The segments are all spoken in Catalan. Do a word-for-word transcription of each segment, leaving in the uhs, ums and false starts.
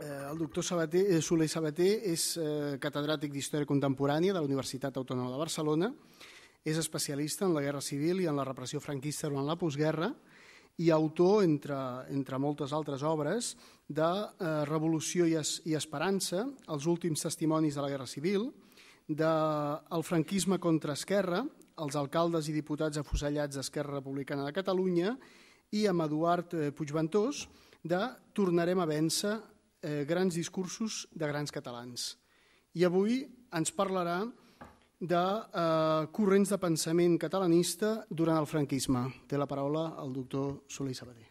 El doctor Soler Sabater és catedràtic d'Història Contemporània de la Universitat Autònoma de Barcelona, és especialista en la Guerra Civil i en la repressió franquista durant la postguerra i autor, entre moltes altres obres, de Revolució i Esperança, els últims testimonis de la Guerra Civil, del franquisme contra Esquerra, els alcaldes i diputats afusellats d'Esquerra Republicana de Catalunya i amb Eduard Puigventós de Tornarem a vèncer, grans discursos de grans catalans. I avui ens parlarà de corrents de pensament catalanista durant el franquisme. Té la paraula el doctor Soler Sabater.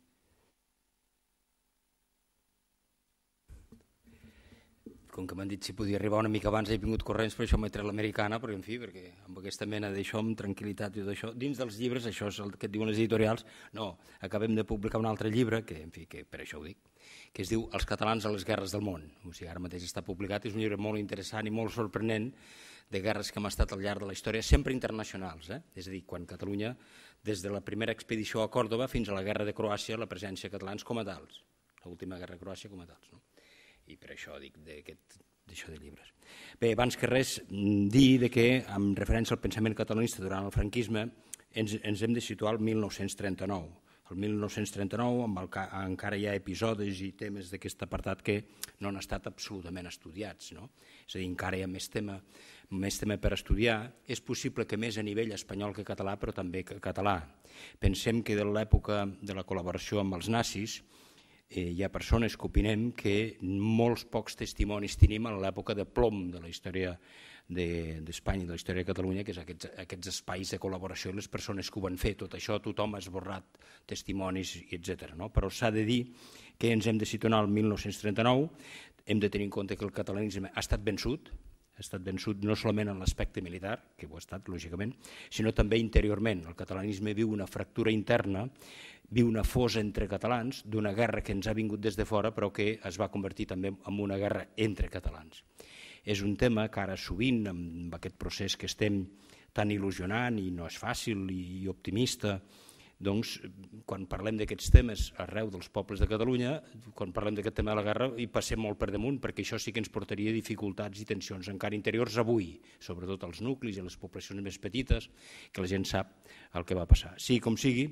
Com que m'han dit si podia arribar una mica abans, he vingut corrents, per això m'he tret l'americana, perquè, en fi, perquè amb aquesta mena d'això, amb tranquil·litat i tot això, dins dels llibres, això és el que et diuen les editorials, no, acabem de publicar un altre llibre, que, en fi, que per això ho dic, que es diu Els catalans a les guerres del món. O sigui, ara mateix està publicat, és un llibre molt interessant i molt sorprenent de guerres que hem estat al llarg de la història, sempre internacionals, eh? És a dir, quan Catalunya, des de la primera expedició a Còrdova fins a la guerra de Croàcia, la presència de catalans com a tals, l'última guerra de Croàcia com a tals, no? I per això dic d'això de llibres. Bé, abans que res, dir que, amb referència al pensament catalanista durant el franquisme, ens, ens hem de situar al mil nou-cents trenta-nou. El mil nou-cents trenta-nou amb el, encara hi ha episodis i temes d'aquest apartat que no han estat absolutament estudiats, no? És a dir, encara hi ha més tema, més tema per estudiar. És possible que més a nivell espanyol que català, però també que català. Pensem que de l'època de la col·laboració amb els nazis eh, hi ha persones que opinem que molts pocs testimonis tenim a l'època de plom de la història d'Espanya i de la història de Catalunya, que és aquests, aquests espais de col·laboració i les persones que ho van fer. Tot això tothom ha esborrat testimonis, etcètera. No? Però s'ha de dir que ens hem de situar al mil nou-cents trenta-nou, hem de tenir en compte que el catalanisme ha estat vençut, ha estat vençut no solament en l'aspecte militar, que ho ha estat, lògicament, sinó també interiorment. El catalanisme viu una fractura interna, viu una fosa entre catalans d'una guerra que ens ha vingut des de fora, però que es va convertir també en una guerra entre catalans. És un tema que ara sovint, amb aquest procés que estem tan il·lusionant i no és fàcil i optimista, doncs quan parlem d'aquests temes arreu dels pobles de Catalunya, quan parlem d'aquest tema de la guerra hi passem molt per damunt, perquè això sí que ens portaria dificultats i tensions encara interiors avui, sobretot als nuclis i a les poblacions més petites, que la gent sap el que va passar. Sigui com sigui,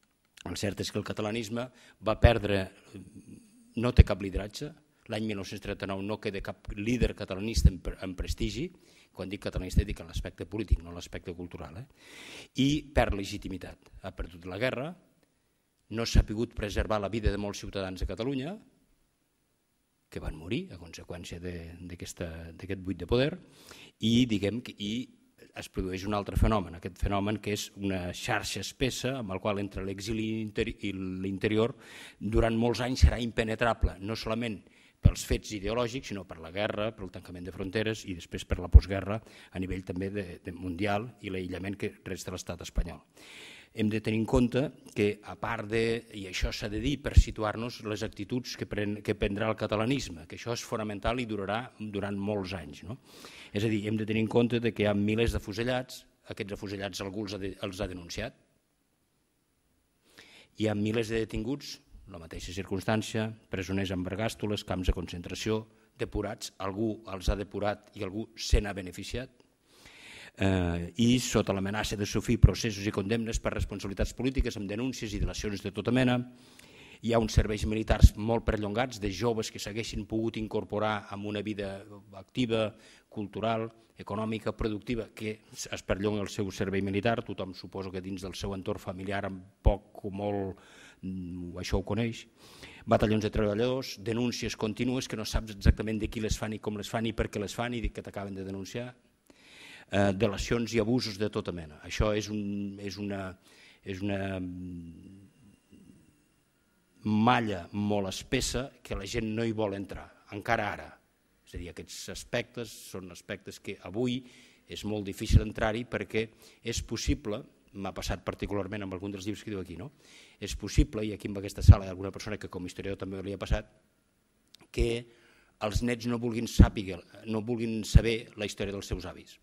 el cert és que el catalanisme va perdre, no té cap lideratge. L'any mil nou-cents trenta-nou no queda cap líder catalanista en prestigi, quan dic catalanista dic en l'aspecte polític, no en l'aspecte cultural, eh? I perd legitimitat. Ha perdut la guerra, no s'ha pogut preservar la vida de molts ciutadans de Catalunya, que van morir a conseqüència d'aquest buit de poder, i diguem que i es produeix un altre fenomen, aquest fenomen que és una xarxa espessa amb el qual entre l'exili i l'interior durant molts anys serà impenetrable, no solament pels fets ideològics, sinó per la guerra, pel tancament de fronteres i després per la postguerra a nivell també mundial i l'aïllament que resta l'estat espanyol. Hem de tenir en compte que, a part de, i això s'ha de dir per situar-nos, les actituds que prendrà el catalanisme, que això és fonamental i durarà durant molts anys. És a dir, hem de tenir en compte que hi ha milers d'afusellats, aquests afusellats algú els ha denunciat, hi ha milers de detinguts, la mateixa circumstància, presoners amb vergàstoles, camps de concentració, depurats, algú els ha depurat i algú se n'ha beneficiat, i sota l'amenaça de sofrir processos i condemnes per responsabilitats polítiques amb denúncies i delacions de tota mena. Hi ha uns serveis militars molt perllongats de joves que s'haguessin pogut incorporar en una vida activa, cultural, econòmica, productiva, que es perllonga el seu servei militar. Tothom suposo que dins del seu entorn familiar amb poc o molt això ho coneix. Batallons de treballadors, denúncies contínues que no saps exactament de qui les fan i com les fan i per què les fan i que t'acaben de denunciar. Delacions i abusos de tota mena. Això és una malla molt espessa que la gent no hi vol entrar, encara ara. És a dir, aquests aspectes són aspectes que avui és molt difícil entrar-hi perquè és possible, m'ha passat particularment amb algun dels llibres que diu aquí, no? És possible, i aquí en aquesta sala hi ha alguna persona que com a historiador també li ha passat, que els nets no vulguin saber, no vulguin saber la història dels seus avis.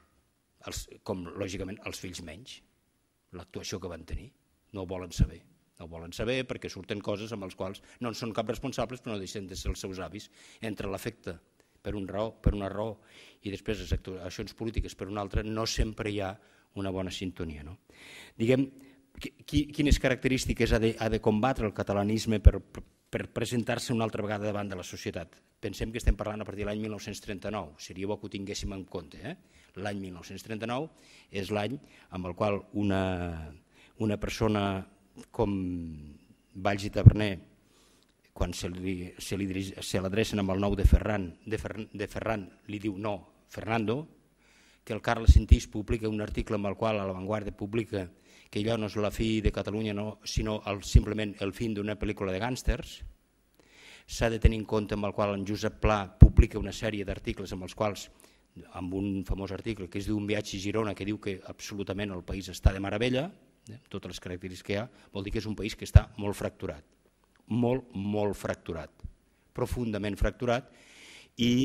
Com, lògicament, els fills menys, l'actuació que van tenir, no ho volen saber. No volen saber perquè surten coses amb les quals no en són cap responsables però no deixen de ser els seus avis. Entre l'afecte per una raó, per una raó i després les actuacions polítiques per una altra no sempre hi ha una bona sintonia. No? Diguem, quines característiques ha de, ha de combatre el catalanisme per, per presentar-se una altra vegada davant de la societat? Pensem que estem parlant a partir de l'any mil nou-cents trenta-nou, seria bo que ho tinguéssim en compte. Eh? L'any mil nou-cents trenta-nou és l'any amb el qual una, una persona com Valls i Taberner, quan se li, se li, se l'adrecen amb el nou de Ferran, de, Fer, de Ferran, li diu no, Fernando, que el Carles Sentís publica un article amb el qual a La Vanguardia publica que allò no és la fi de Catalunya, no, sinó el, simplement el fin d'una pel·lícula de gàngsters. S'ha de tenir en compte amb el qual en Josep Pla publica una sèrie d'articles amb els quals, amb un famós article que es diu Un viatge a Girona, que diu que absolutament el país està de meravella, eh, totes les característiques que hi ha, vol dir que és un país que està molt fracturat, molt, molt fracturat, profundament fracturat, i,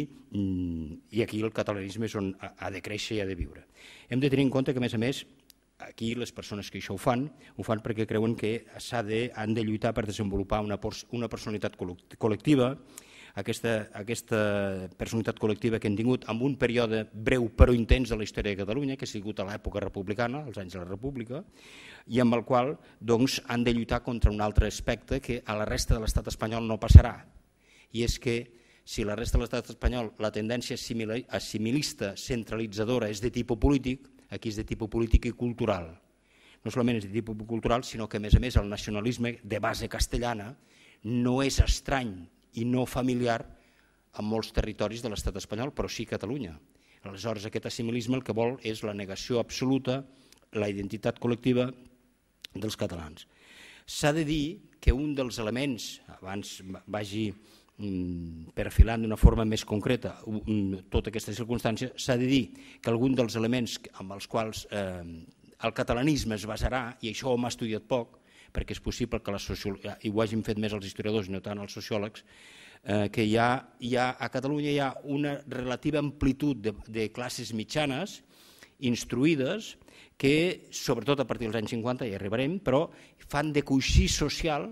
i aquí el catalanisme és on ha de créixer i ha de viure. Hem de tenir en compte que, a més a més, aquí les persones que això ho fan, ho fan perquè creuen que s'ha de, han de lluitar per desenvolupar una, una personalitat col·lectiva, aquesta, aquesta personalitat col·lectiva que hem tingut en un període breu però intens de la història de Catalunya, que ha sigut a l'època republicana, als anys de la República, i amb el qual doncs, han de lluitar contra un altre aspecte que a la resta de l'estat espanyol no passarà, i és que si la resta de l'estat espanyol la tendència assimilista centralitzadora és de tipus polític, aquí és de tipus polític i cultural. No solament és de tipus cultural, sinó que a més a més el nacionalisme de base castellana no és estrany i no familiar en molts territoris de l'estat espanyol, però sí a Catalunya. Aleshores aquest assimilisme el que vol és la negació absoluta, la identitat col·lectiva dels catalans. S'ha de dir que un dels elements, abans vagi perfilant d'una forma més concreta tota aquesta circumstància, s'ha de dir que algun dels elements amb els quals eh, el catalanisme es basarà, i això ho hem estudiat poc, perquè és possible que la sociologia, i ho hagin fet més els historiadors i no tant els sociòlegs, eh, que hi ha, hi ha, a Catalunya hi ha una relativa amplitud de, de classes mitjanes instruïdes que, sobretot a partir dels anys cinquanta, hi arribarem, però fan de coixí social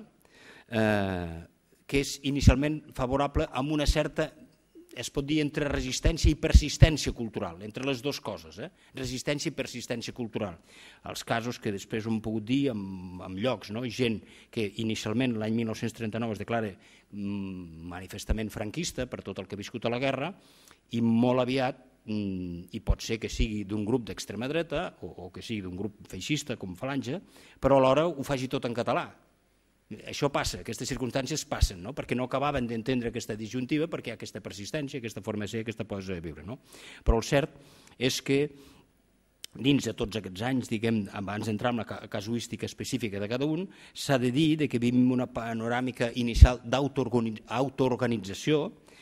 eh, que és inicialment favorable amb una certa, es pot dir, entre resistència i persistència cultural, entre les dues coses, eh? resistència i persistència cultural. Els casos que després ho hem pogut dir en, en llocs, no? Gent que inicialment l'any mil nou-cents trenta-nou es declara mm, manifestament franquista per tot el que ha viscut a la guerra i molt aviat, mm, i pot ser que sigui d'un grup d'extrema dreta o, o que sigui d'un grup feixista com Falange, però alhora ho faci tot en català. Això passa, aquestes circumstàncies passen, no? Perquè no acabaven d'entendre aquesta disjuntiva perquè hi ha aquesta persistència, aquesta forma de ser, aquesta posa de viure. No? Però el cert és que dins de tots aquests anys, diguem, abans d'entrar en la casuística específica de cada un, s'ha de dir que vivim una panoràmica inicial d'autoorganització,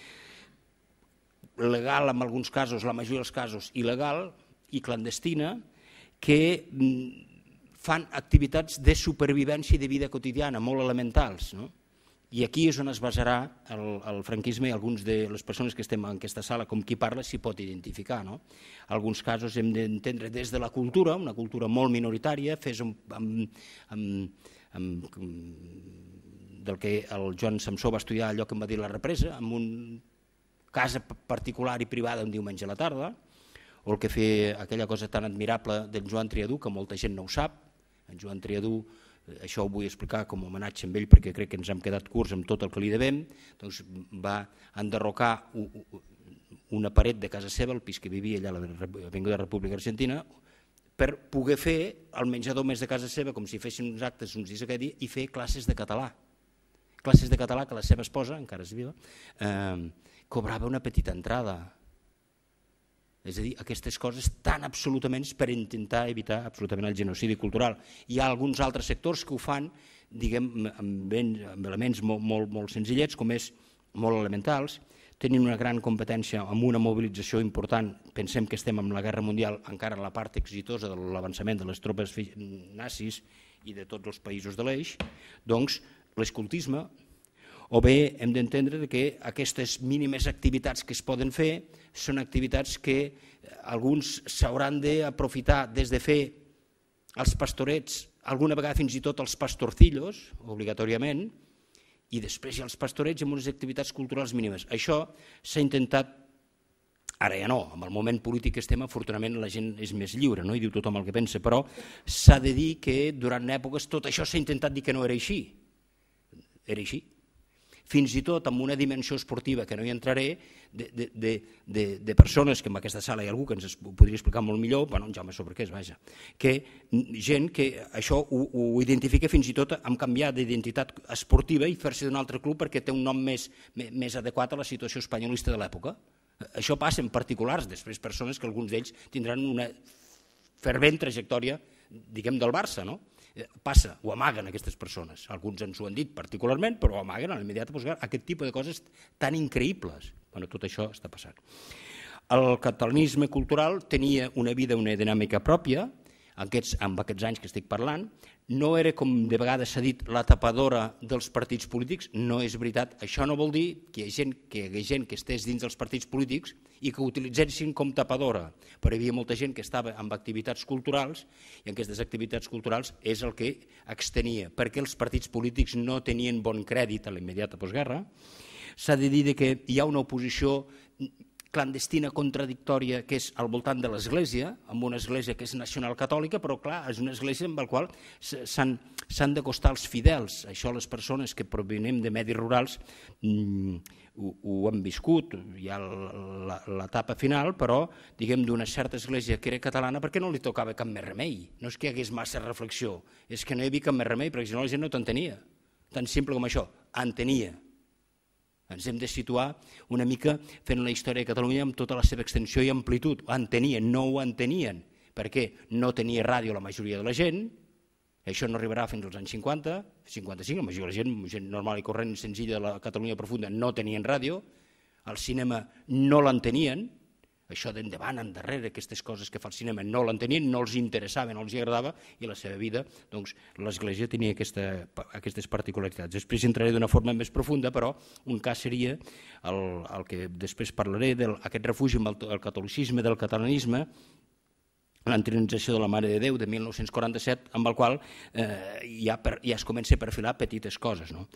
legal en alguns casos, la majoria dels casos il·legal i clandestina, que fan activitats de supervivència i de vida quotidiana, molt elementals. No? I aquí és on es basarà el, el franquisme i alguns de les persones que estem en aquesta sala, com qui parla, s'hi pot identificar. No? Alguns casos hem d'entendre des de la cultura, una cultura molt minoritària, fes amb, amb, amb, amb, del que el Joan Samsó va estudiar allò que em va dir la represa, en una casa particular i privada un diumenge a la tarda, o el que fer aquella cosa tan admirable del Joan Triadú, que molta gent no ho sap. En Joan Triadú, això ho vull explicar com a homenatge amb ell perquè crec que ens hem quedat curts amb tot el que li devem, doncs va enderrocar una paret de casa seva, el pis que vivia allà a l'Avinguda República Argentina, per poder fer el menjador més de casa seva, com si fessin uns actes uns dies aquell dia, i fer classes de català. Classes de català que la seva esposa, encara és viva, eh, cobrava una petita entrada. És a dir, aquestes coses tan absolutament per intentar evitar absolutament el genocidi cultural. Hi ha alguns altres sectors que ho fan, diguem, amb, amb elements molt, molt, molt senzillets, com és molt elementals, tenen una gran competència amb una mobilització important. Pensem que estem en la Guerra Mundial, encara la part exitosa de l'avançament de les tropes nazis i de tots els països de l'eix, doncs l'escoltisme, o bé hem d'entendre que aquestes mínimes activitats que es poden fer són activitats que alguns s'hauran d'aprofitar des de fer els pastorets alguna vegada fins i tot els pastorcillos, obligatòriament, i després hi ha els pastorets amb unes activitats culturals mínimes. Això s'ha intentat, ara ja no, amb el moment polític que estem, afortunadament la gent és més lliure, no? I diu tothom el que pensa, però s'ha de dir que durant èpoques tot això s'ha intentat dir que no era així. Era així. Fins i tot amb una dimensió esportiva que no hi entraré, de, de, de, de, de persones, que en aquesta sala hi ha algú que ens ho podria explicar molt millor, bueno, en Jaume sobre què és, vaja, que gent que això ho, ho identifica fins i tot amb canviar d'identitat esportiva i fer-se d'un altre club perquè té un nom més, més adequat a la situació espanyolista de l'època. Això passa en particulars, després persones que alguns d'ells tindran una fervent trajectòria, diguem, del Barça, no? Passa, ho amaguen aquestes persones, alguns ens ho han dit particularment, però ho amaguen a l'immediata postguerra, aquest tipus de coses tan increïbles. Bueno, tot això està passant. El catalanisme cultural tenia una vida, una dinàmica pròpia, aquests, amb aquests anys que estic parlant, no era, com de vegades s'ha dit, la tapadora dels partits polítics, no és veritat. Això no vol dir que hi ha gent que, hi ha gent que estés dins dels partits polítics i que ho utilitzessin com tapadora, però hi havia molta gent que estava amb activitats culturals i en aquestes activitats culturals és el que extenia, perquè els partits polítics no tenien bon crèdit a la immediata postguerra. S'ha de dir que hi ha una oposició clandestina, contradictòria, que és al voltant de l'Església, amb una Església que és nacional catòlica, però clar, és una Església amb la qual s'han d'acostar els fidels. Això les persones que provenim de medis rurals mm, ho, ho han viscut, hi ha l'etapa final, però diguem d'una certa Església que era catalana perquè no li tocava cap més remei. No és que hi hagués massa reflexió, és que no hi havia cap més remei, perquè si no la gent no t'entenia. Tan simple com això, entenia. Ens hem de situar una mica fent la història de Catalunya amb tota la seva extensió i amplitud. Entenien, no ho entenien, perquè no tenia ràdio la majoria de la gent, això no arribarà fins als anys cinquanta, cinquanta-cinc, la majoria de la gent, gent normal i corrent, senzilla de la Catalunya profunda, no tenien ràdio, el cinema no l'entenien, això d'endavant, endarrere, aquestes coses que fa el cinema no l'entenien, no els interessava, no els agradava, i la seva vida, doncs, l'Església tenia aquesta, aquestes particularitats. Després entraré d'una forma més profunda, però un cas seria el, el que després parlaré d'aquest refugi amb el, el catolicisme, del catalanisme, l'entronització de la Mare de Déu de mil nou-cents quaranta-set, amb el qual eh, ja, per, ja es comença a perfilar petites coses. No?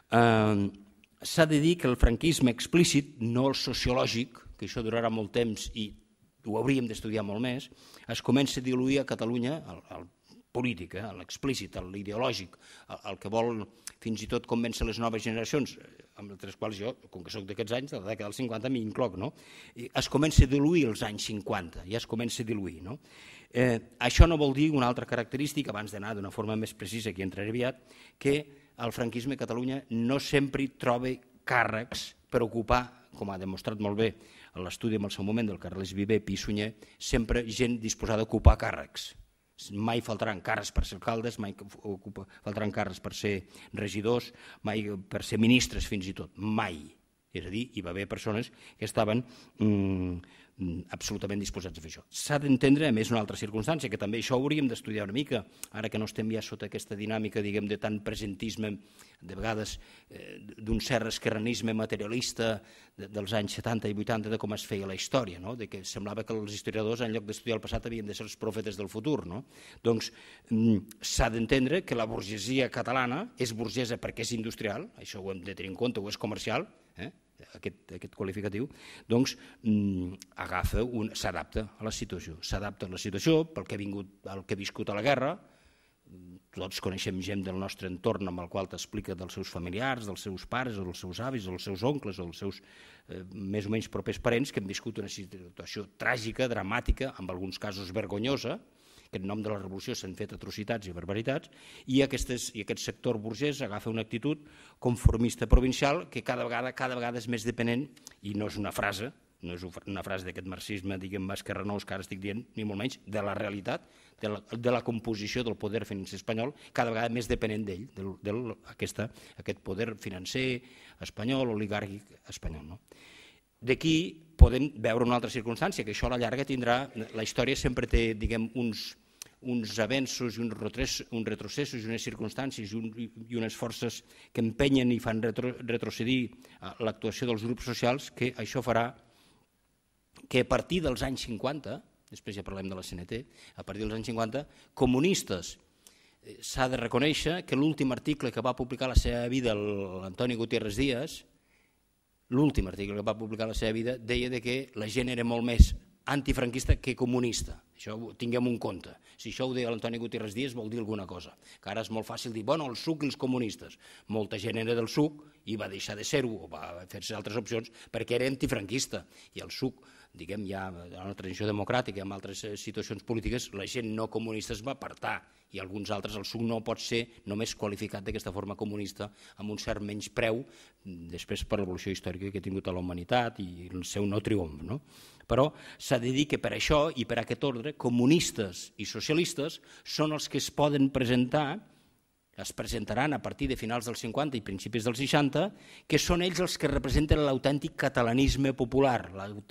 Eh, S'ha de dir que el franquisme explícit, no el sociològic, que això durarà molt temps i ho hauríem d'estudiar molt més, es comença a diluir a Catalunya el, el polític, eh, l'explícit, l'ideològic, el, el que vol fins i tot convèncer les noves generacions, amb les quals jo, com que soc d'aquests anys, de la dècada dels cinquanta m'hi incloc, no? I es comença a diluir els anys cinquanta, ja es comença a diluir. No? Eh, això no vol dir una altra característica, abans d'anar d'una forma més precisa, que entraré aviat, que el franquisme a Catalunya no sempre troba càrrecs per ocupar, com ha demostrat molt bé l'estudi en el seu moment del Carles Viver, Pi i Sunyer, sempre gent disposada a ocupar càrrecs. Mai faltaran càrrecs per ser alcaldes, mai faltaran càrrecs per ser regidors, mai per ser ministres fins i tot, mai. És a dir, hi va haver persones que estaven mm, absolutament disposats a fer això. S'ha d'entendre, a més, una altra circumstància, que també això hauríem d'estudiar una mica, ara que no estem ja sota aquesta dinàmica, diguem, de tant presentisme, de vegades eh, d'un cert esquerranisme materialista de, dels anys setanta i vuitanta de com es feia la història, no? De que semblava que els historiadors, en lloc d'estudiar el passat, havien de ser els profetes del futur. No? Doncs s'ha d'entendre que la burgesia catalana és burgesa perquè és industrial, això ho hem de tenir en compte, o és comercial, eh? Aquest, aquest qualificatiu, doncs mm, agafa, s'adapta a la situació, s'adapta a la situació pel que ha vingut, el que ha viscut a la guerra. Tots coneixem gent del nostre entorn amb el qual t'explica dels seus familiars, dels seus pares, o dels seus avis, o dels seus oncles, o dels seus eh, més o menys propers parents que han viscut una situació tràgica, dramàtica, en alguns casos vergonyosa, que en nom de la revolució s'han fet atrocitats i barbaritats, i, aquestes, i aquest sector burgès agafa una actitud conformista provincial que cada vegada, cada vegada és més dependent, i no és una frase, no és una frase d'aquest marxisme, diguem, esquerranós que ara estic dient, ni molt menys, de la realitat, de la, de la composició del poder financer espanyol, cada vegada més dependent d'ell, del, del, aquesta, aquest poder financer espanyol, oligàrquic espanyol. No? D'aquí podem veure una altra circumstància, que això a la llarga tindrà, la història sempre té, diguem, uns uns avenços i uns, uns retrocessos i unes circumstàncies i, un, i unes forces que empenyen i fan retro, retrocedir l'actuació dels grups socials, que això farà que a partir dels anys cinquanta, després ja parlem de la C N T, a partir dels anys cinquanta, comunistes s'ha de reconèixer que l'últim article que va publicar la seva vida l'Antoni Gutiérrez Díaz, l'últim article que va publicar la seva vida, deia que la gent era molt més antifranquista que comunista. Això ho tinguem en compte. Si això ho deia l'Antoni Gutiérrez Díaz vol dir alguna cosa. Que ara és molt fàcil dir, bueno, el S U C i els comunistes. Molta gent era del S U C i va deixar de ser-ho o va fer-se altres opcions perquè era antifranquista. I el S U C, diguem, ja en la transició democràtica i en altres situacions polítiques, la gent no comunista es va apartar i alguns altres, el S U C no pot ser només qualificat d'aquesta forma comunista amb un cert menyspreu després per l'evolució històrica que ha tingut a la humanitat i el seu no triomf. No? Però s'ha de dir que per això i per aquest ordre, comunistes i socialistes són els que es poden presentar, es presentaran a partir de finals dels cinquanta i principis dels seixanta, que són ells els que representen l'autèntic catalanisme popular,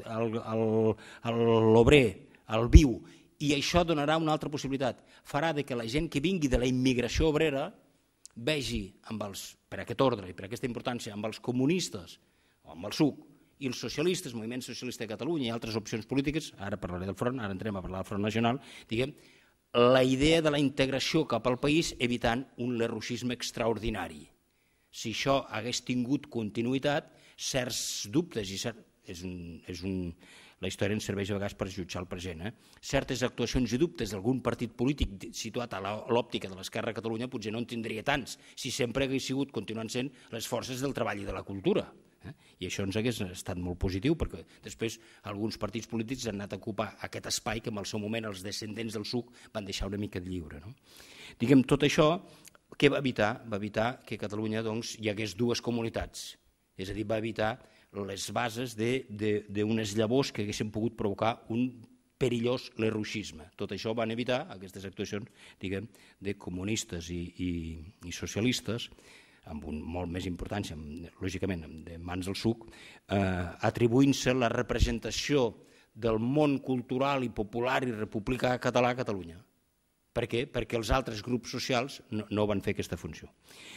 l'obrer, el viu, i això donarà una altra possibilitat. Farà que la gent que vingui de la immigració obrera vegi, per aquest ordre i per aquesta importància, amb els comunistes o amb el S U C, i els socialistes, Moviment Socialista de Catalunya i altres opcions polítiques, ara parlaré del front, ara entrem a parlar del Front Nacional, diguem, la idea de la integració cap al país evitant un lerrouxisme extraordinari. Si això hagués tingut continuïtat, certs dubtes, i cert, és un, és un, la història ens serveix a vegades per jutjar el present, eh? certes actuacions i dubtes d'algun partit polític situat a l'òptica de l'Esquerra a Catalunya potser no en tindria tants, si sempre hagués sigut, continuant sent, les forces del treball i de la cultura. I això ens hagués estat molt positiu perquè després alguns partits polítics han anat a ocupar aquest espai que en el seu moment els descendents del S U C van deixar una mica lliure. Diguem, tot això, què va evitar? Va evitar que a Catalunya hi hagués dues comunitats, és a dir, va evitar les bases d'unes llavors que haguessin pogut provocar un perillós lerrouxisme. Tot això van evitar aquestes actuacions, diguem, de comunistes i socialistes, amb un molt més importància, lògicament, de mans del S U C, atribuint-se la representació del món cultural i popular i republicà català a Catalunya. Per què? Perquè els altres grups socials no van fer aquesta funció.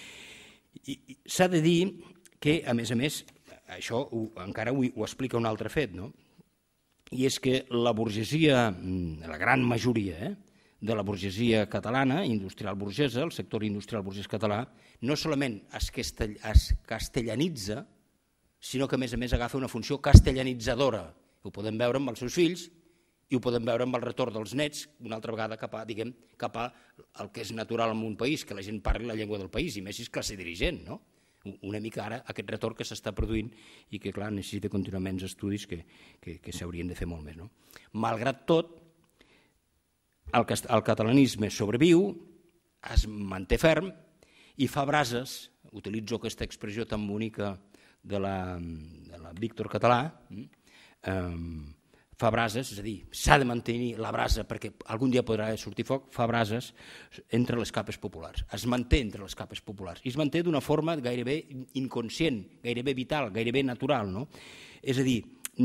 S'ha de dir que, a més a més, això encara ho explica un altre fet, no? I és que la burgesia, la gran majoria, de la burgesia catalana, industrial burgesa, el sector industrial burgès català, no solament es castellanitza, sinó que a més a més agafa una funció castellanitzadora. Ho podem veure amb els seus fills i ho podem veure amb el retorn dels nets, una altra vegada cap a, diguem, cap a el que és natural en un país, que la gent parli la llengua del país, i més si és classe dirigent, no? Una mica ara aquest retorn que s'està produint i que, clar, necessita continuament estudis que s'haurien de fer molt més. Malgrat tot, el catalanisme sobreviu, es manté ferm i fa brases, utilitzo aquesta expressió tan bonica de la Víctor Català, fa brases, és a dir, s'ha de mantenir la brasa perquè algun dia podrà sortir foc, fa brases entre les capes populars, es manté entre les capes populars i es manté d'una forma gairebé inconscient, gairebé vital, gairebé natural. És a dir,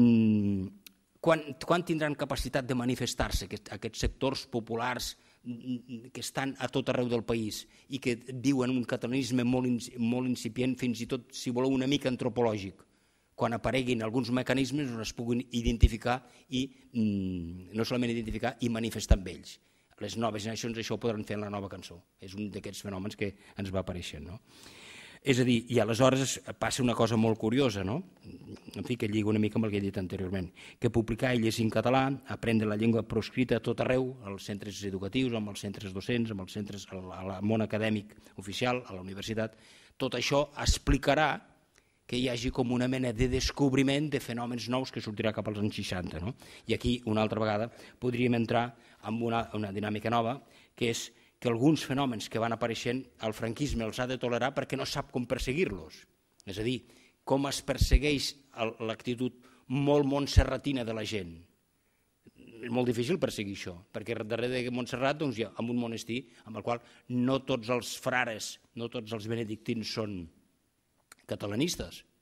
quan tindran capacitat de manifestar-se aquests sectors populars que estan a tot arreu del país i que diuen un catalanisme molt incipient, fins i tot, si voleu, una mica antropològic, quan apareguin alguns mecanismes on es puguin identificar i no solament identificar i manifestar amb ells. Les noves generacions això ho podran fer en la nova cançó. És un d'aquests fenòmens que ens va apareixent. És a dir, i aleshores passa una cosa molt curiosa, no? En fi, que lliga una mica amb el que he dit anteriorment, que publicar i llegir en català, aprendre la llengua proscrita a tot arreu, als centres educatius, amb els centres docents, amb els centres, al món acadèmic oficial, a la universitat, tot això explicarà que hi hagi com una mena de descobriment de fenòmens nous que sortirà cap als anys seixanta. I aquí, una altra vegada, podríem entrar en una dinàmica nova, que és que alguns fenòmens que van apareixent el franquisme els ha de tolerar perquè no sap com perseguir-los. És a dir, com es persegueix l'actitud molt montserratina de la gent. És molt difícil perseguir això, perquè darrere de Montserrat hi ha un monestir amb el qual no tots els frares, no tots els benedictins són catalanistes,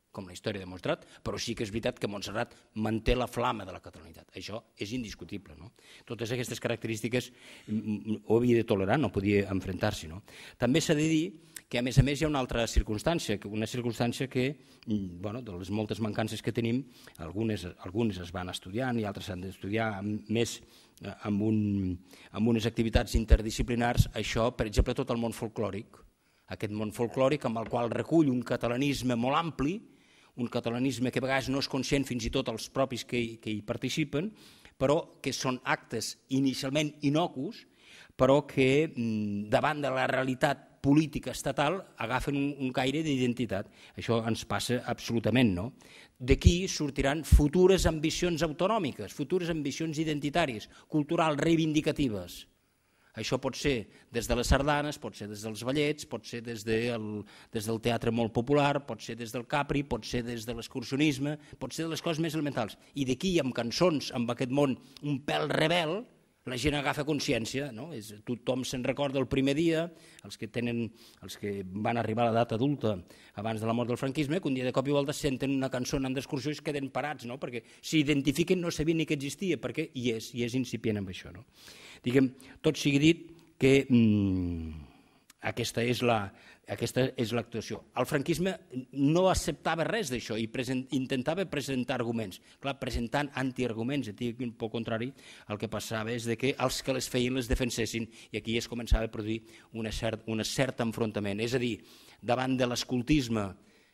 com la història ha demostrat, però sí que és veritat que Montserrat manté la flama de la catalanitat. Això és indiscutible. No? Totes aquestes característiques ho havia de tolerar, no podia enfrontar-s'hi. No? També s'ha de dir que, a més a més, hi ha una altra circumstància, una circumstància que, bueno, de les moltes mancances que tenim, algunes, algunes es van estudiant i altres s'han d'estudiar més amb, un, amb unes activitats interdisciplinars, això, per exemple, tot el món folclòric, aquest món folclòric amb el qual recull un catalanisme molt ampli, un catalanisme que a vegades no és conscient fins i tot els propis que hi, que hi participen, però que són actes inicialment innocus, però que davant de la realitat política estatal agafen un, un caire d'identitat. Això ens passa absolutament, no? D'aquí sortiran futures ambicions autonòmiques, futures ambicions identitàries, culturals, reivindicatives. Això pot ser des de les sardanes, pot ser des dels ballets, pot ser des, de el, des del teatre molt popular, pot ser des del Capri, pot ser des de l'excursionisme, pot ser de les coses més elementals. I d'aquí, amb cançons, amb aquest món un pèl rebel, la gent agafa consciència, no? És, tothom se'n recorda el primer dia, els que, tenen, els que van arribar a l'edat adulta abans de la mort del franquisme, que un dia de cop i volta senten una cançó anant d'excursió i es queden parats, no? Perquè s'identifiquen, no sabien ni que existia, perquè hi és, i és incipient amb això. No? Diguem, tot sigui dit que mmm, aquesta és la, aquesta és l'actuació. El franquisme no acceptava res d'això i present, intentava presentar arguments. Clar, presentant antiarguments, un poc contrari, el que passava és de que els que les feien les defensessin i aquí es començava a produir una cert, un cert enfrontament. És a dir, davant de l'escoltisme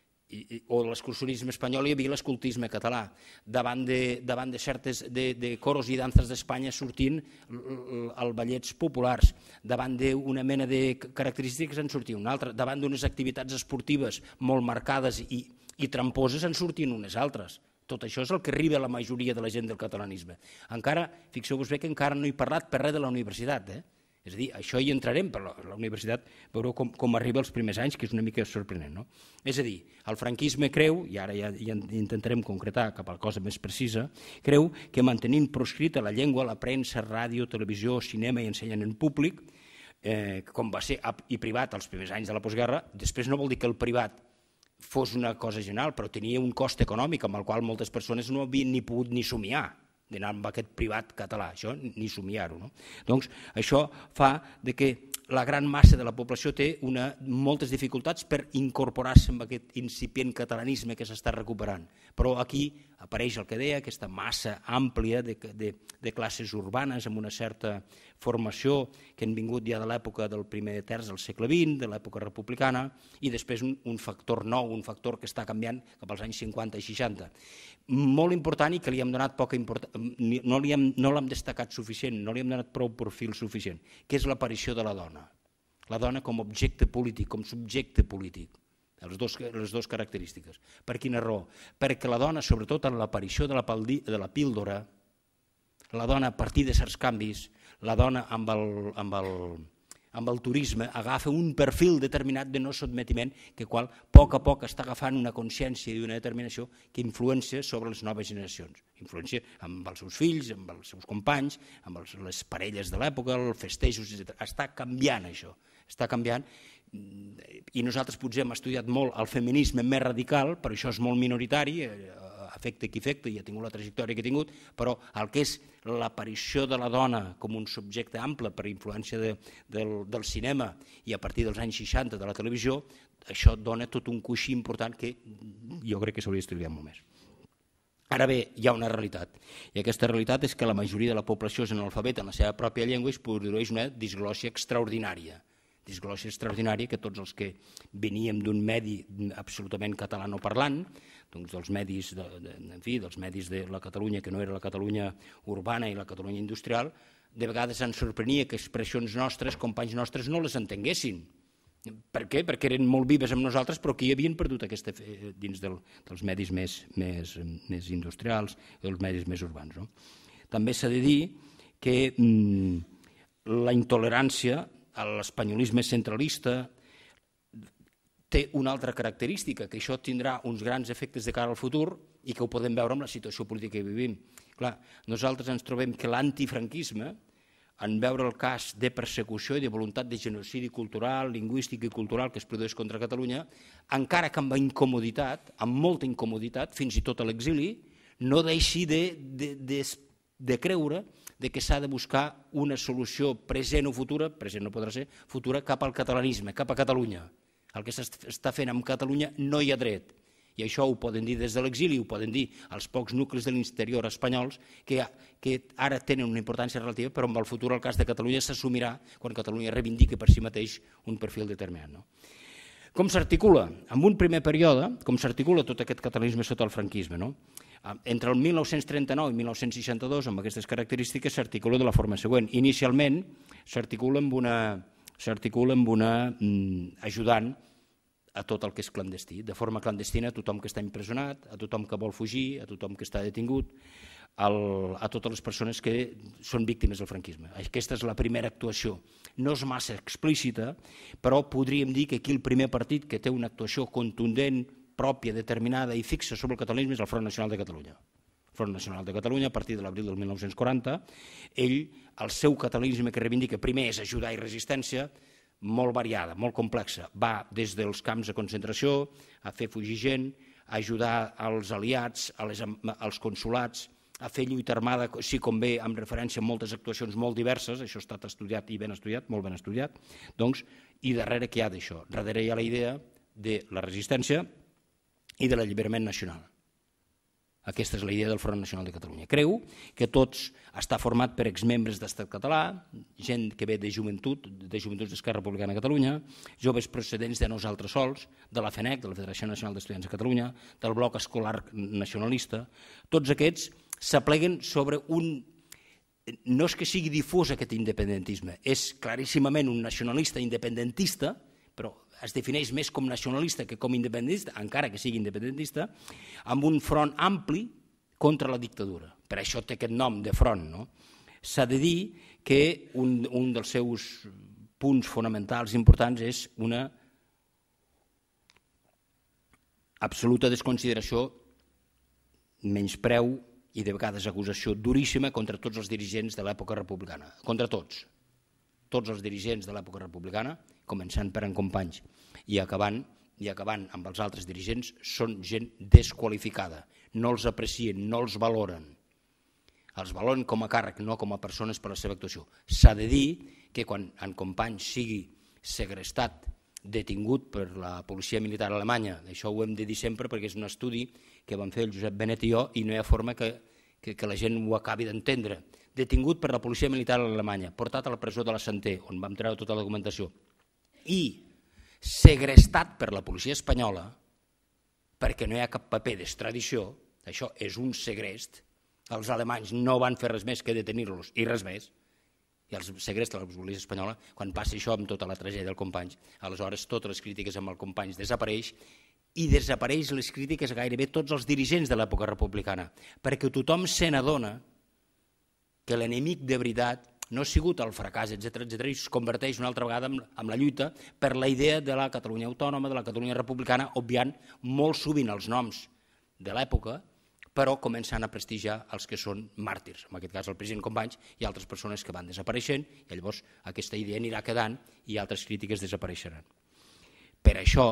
o l'excursionisme espanyol hi havia l'escoltisme català. Davant de, davant de certes de, de coros i danses d'Espanya sortint els ballets populars. Davant d'una mena de característiques en sortia una altra. Davant d'unes activitats esportives molt marcades i, i tramposes en sortien unes altres. Tot això és el que arriba a la majoria de la gent del catalanisme. Encara, fixeu-vos bé que encara no he parlat per res de la universitat, eh? És a dir, això hi entrarem, però la universitat veureu com, com arriba els primers anys, que és una mica sorprenent. No? És a dir, el franquisme creu, i ara ja, ja intentarem concretar cap a la cosa més precisa, creu que mantenint proscrita la llengua, la premsa, ràdio, televisió, cinema i ensenyament públic, eh, com va ser i privat els primers anys de la postguerra, després no vol dir que el privat fos una cosa general, però tenia un cost econòmic amb el qual moltes persones no havien ni pogut ni somiar d'anar amb aquest privat català, això ni somiar-ho. No? Doncs això fa de que la gran massa de la població té una, moltes dificultats per incorporar-se en aquest incipient catalanisme que s'està recuperant. Però aquí apareix el que deia, aquesta massa àmplia de, de, de classes urbanes amb una certa formació que han vingut ja de l'època del primer terç del segle vint, de l'època republicana, i després un, un factor nou, un factor que està canviant cap als anys cinquanta i seixanta. Molt important i que li hem donat poca importància, no l'hem no destacat suficient, no li hem donat prou perfil suficient, que és l'aparició de la dona. La dona com a objecte polític, com subjecte polític, les dues, les dues característiques. Per quina raó? Perquè la dona, sobretot en l'aparició de, de la píldora, la dona a partir de certs canvis, la dona amb el, amb el, amb el turisme agafa un perfil determinat de no sotmetiment que qual a poc a poc està agafant una consciència i una determinació que influencia sobre les noves generacions. Influència amb els seus fills, amb els seus companys, amb els, les parelles de l'època, els festejos, etcètera. Està canviant això, està canviant i nosaltres potser hem estudiat molt el feminisme més radical, però això és molt minoritari, afecta qui afecta i ha tingut la trajectòria que ha tingut, però el que és l'aparició de la dona com un subjecte ample per influència de, del, del cinema i a partir dels anys seixanta de la televisió, això dona tot un coixí important que jo crec que s'hauria d'estudiar molt més. Ara bé, hi ha una realitat, i aquesta realitat és que la majoria de la població és analfabeta en la seva pròpia llengua i es produeix una disglòssia extraordinària. Disglòssia extraordinària que tots els que veníem d'un medi absolutament catalanoparlant, doncs dels medis de, de, en fi, dels medis de la Catalunya que no era la Catalunya urbana i la Catalunya industrial, de vegades ens sorprenia que expressions nostres, companys nostres, no les entenguessin. Per què? Perquè eren molt vives amb nosaltres, però que hi havien perdut aquesta fe dins del, dels medis més, més, més industrials, dels medis més urbans. No? També s'ha de dir que mm, la intolerància, l'espanyolisme centralista, té una altra característica, que això tindrà uns grans efectes de cara al futur i que ho podem veure amb la situació política que vivim. Clar, nosaltres ens trobem que l'antifranquisme en veure el cas de persecució i de voluntat de genocidi cultural, lingüístic i cultural que es produeix contra Catalunya, encara que amb incomoditat, amb molta incomoditat, fins i tot a l'exili, no deixi de, de, de, de creure de que s'ha de buscar una solució present o futura, present no podrà ser, futura, cap al catalanisme, cap a Catalunya. El que s'està fent amb Catalunya no hi ha dret. I això ho poden dir des de l'exili, ho poden dir els pocs nuclis de l'interior espanyols que, que ara tenen una importància relativa, però en el futur el cas de Catalunya s'assumirà quan Catalunya reivindiqui per si mateix un perfil determinat. No? Com s'articula? En un primer període, com s'articula tot aquest catalanisme sota el franquisme? No? Entre el mil nou-cents trenta-nou i mil nou-cents seixanta-dos, amb aquestes característiques, s'articula de la forma següent. Inicialment s'articula amb una, s'articula amb una mm, ajudant a tot el que és clandestí, de forma clandestina a tothom que està empresonat, a tothom que vol fugir, a tothom que està detingut, al, a totes les persones que són víctimes del franquisme. Aquesta és la primera actuació. No és massa explícita, però podríem dir que aquí el primer partit que té una actuació contundent, pròpia, determinada i fixa sobre el catalanisme és el Front Nacional de Catalunya. El Front Nacional de Catalunya, a partir de l'abril del mil nou-cents quaranta, ell, el seu catalanisme que reivindica primer és ajudar i resistència, molt variada, molt complexa. Va des dels camps de concentració, a fer fugir gent, a ajudar als aliats, a les, als consulats, a fer lluita armada, sí com bé, amb referència a moltes actuacions molt diverses, això ha estat estudiat i ben estudiat, molt ben estudiat, doncs, i darrere què hi ha d'això? Darrere hi ha la idea de la resistència i de l'alliberament nacional. Aquesta és la idea del Front Nacional de Catalunya. Creu que tots està format per exmembres d'Estat català, gent que ve de joventut, de Joventuts d'Esquerra Republicana de Catalunya, joves procedents de nosaltres sols, de la FENEC, de la Federació Nacional d'Estudiants de Catalunya, del Bloc Escolar Nacionalista. Tots aquests s'apleguen sobre un... No és que sigui difús aquest independentisme, és claríssimament un nacionalista independentista, però es defineix més com nacionalista que com independentista, encara que sigui independentista, amb un front ampli contra la dictadura. Per això té aquest nom de front. No? S'ha de dir que un, un dels seus punts fonamentals importants és una absoluta desconsideració, menyspreu i de vegades acusació duríssima contra tots els dirigents de l'època republicana, contra tots. Tots els dirigents de l'època republicana, començant per en Companys i acabant, i acabant amb els altres dirigents, són gent desqualificada. No els aprecien, no els valoren. Els valoren com a càrrec, no com a persones per la seva actuació. S'ha de dir que quan en Companys sigui segrestat, detingut per la policia militar alemanya, això ho hem de dir sempre perquè és un estudi que vam fer el Josep Benet i jo i no hi ha forma que, que, que la gent ho acabi d'entendre. Detingut per la policia militar alemanya, portat a la presó de la Santé, on vam treure tota la documentació, i segrestat per la policia espanyola perquè no hi ha cap paper d'extradició, això és un segrest, els alemanys no van fer res més que detenir-los i res més, i els segresta la policia espanyola, quan passa això amb tota la tragèdia del Companys, aleshores totes les crítiques amb el Companys desapareix i desapareix les crítiques a gairebé tots els dirigents de l'època republicana, perquè tothom se n'adona que l'enemic de veritat no ha sigut el fracàs, etcètera, etcètera, i es converteix una altra vegada en la lluita per la idea de la Catalunya autònoma, de la Catalunya republicana, obviant molt sovint els noms de l'època, però començant a prestigiar els que són màrtirs, en aquest cas el president Companys i altres persones que van desapareixent, i llavors aquesta idea anirà quedant i altres crítiques desapareixeran. Per això,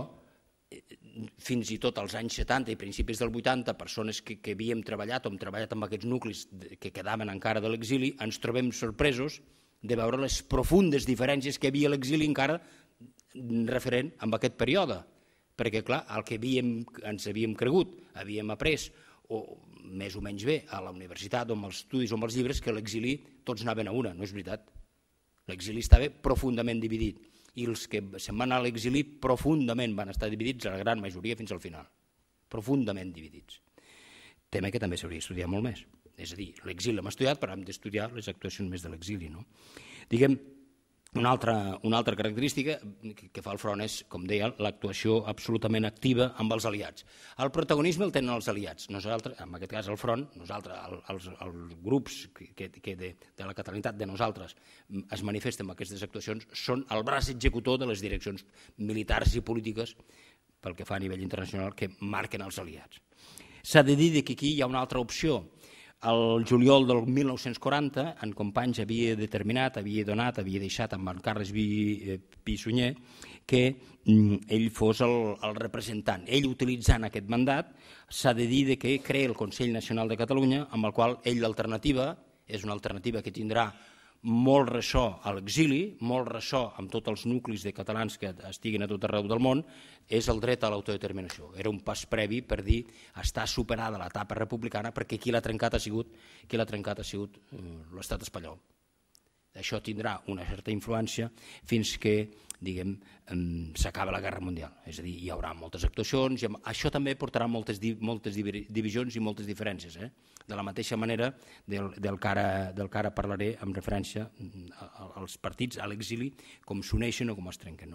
fins i tot als anys setanta i principis del vuitanta, persones que, que havíem treballat o hem treballat amb aquests nuclis que quedaven encara de l'exili, ens trobem sorpresos de veure les profundes diferències que hi havia a l'exili encara referent amb aquest període. Perquè, clar, el que havíem, ens havíem cregut, havíem après, o més o menys bé, a la universitat o amb els estudis o amb els llibres, que l'exili tots anaven a una, no és veritat. L'exili estava profundament dividit. I els que se'n van anar a l'exili profundament van estar dividits, la gran majoria fins al final, profundament dividits. Tema que també s'hauria d'estudiar molt més. És a dir, l'exili l'hem estudiat, però hem d'estudiar les actuacions més de l'exili. No? Diguem, una altra, una altra característica que fa el front és, com deia, l'actuació absolutament activa amb els aliats. El protagonisme el tenen els aliats. Nosaltres, en aquest cas el front, nosaltres, els, els grups que, que de, de la catalanitat de nosaltres es manifesten amb aquestes actuacions, són el braç executor de les direccions militars i polítiques pel que fa a nivell internacional que marquen els aliats. S'ha de dir que aquí hi ha una altra opció. El juliol del mil nou-cents quaranta, en Companys havia determinat, havia donat, havia deixat amb en Carles Pi Sunyer que ell fos el, el representant. Ell, utilitzant aquest mandat, s'ha de dir que crea el Consell Nacional de Catalunya, amb el qual ell l'alternativa, és una alternativa que tindrà molt ressò a l'exili, molt ressò amb tots els nuclis de catalans que estiguin a tot arreu del món, és el dret a l'autodeterminació. Era un pas previ per dir està superada l'etapa republicana, perquè qui l'ha trencat ha sigut qui l'ha trencat ha sigut l'estat espanyol. Això tindrà una certa influència fins que, diguem, s'acaba la Guerra Mundial. És a dir, hi haurà moltes actuacions, i això també portarà moltes, moltes divisions i moltes diferències. Eh? De la mateixa manera del, del, que ara, del que ara parlaré amb referència als partits a l'exili, com s'uneixen o com es trenquen. No?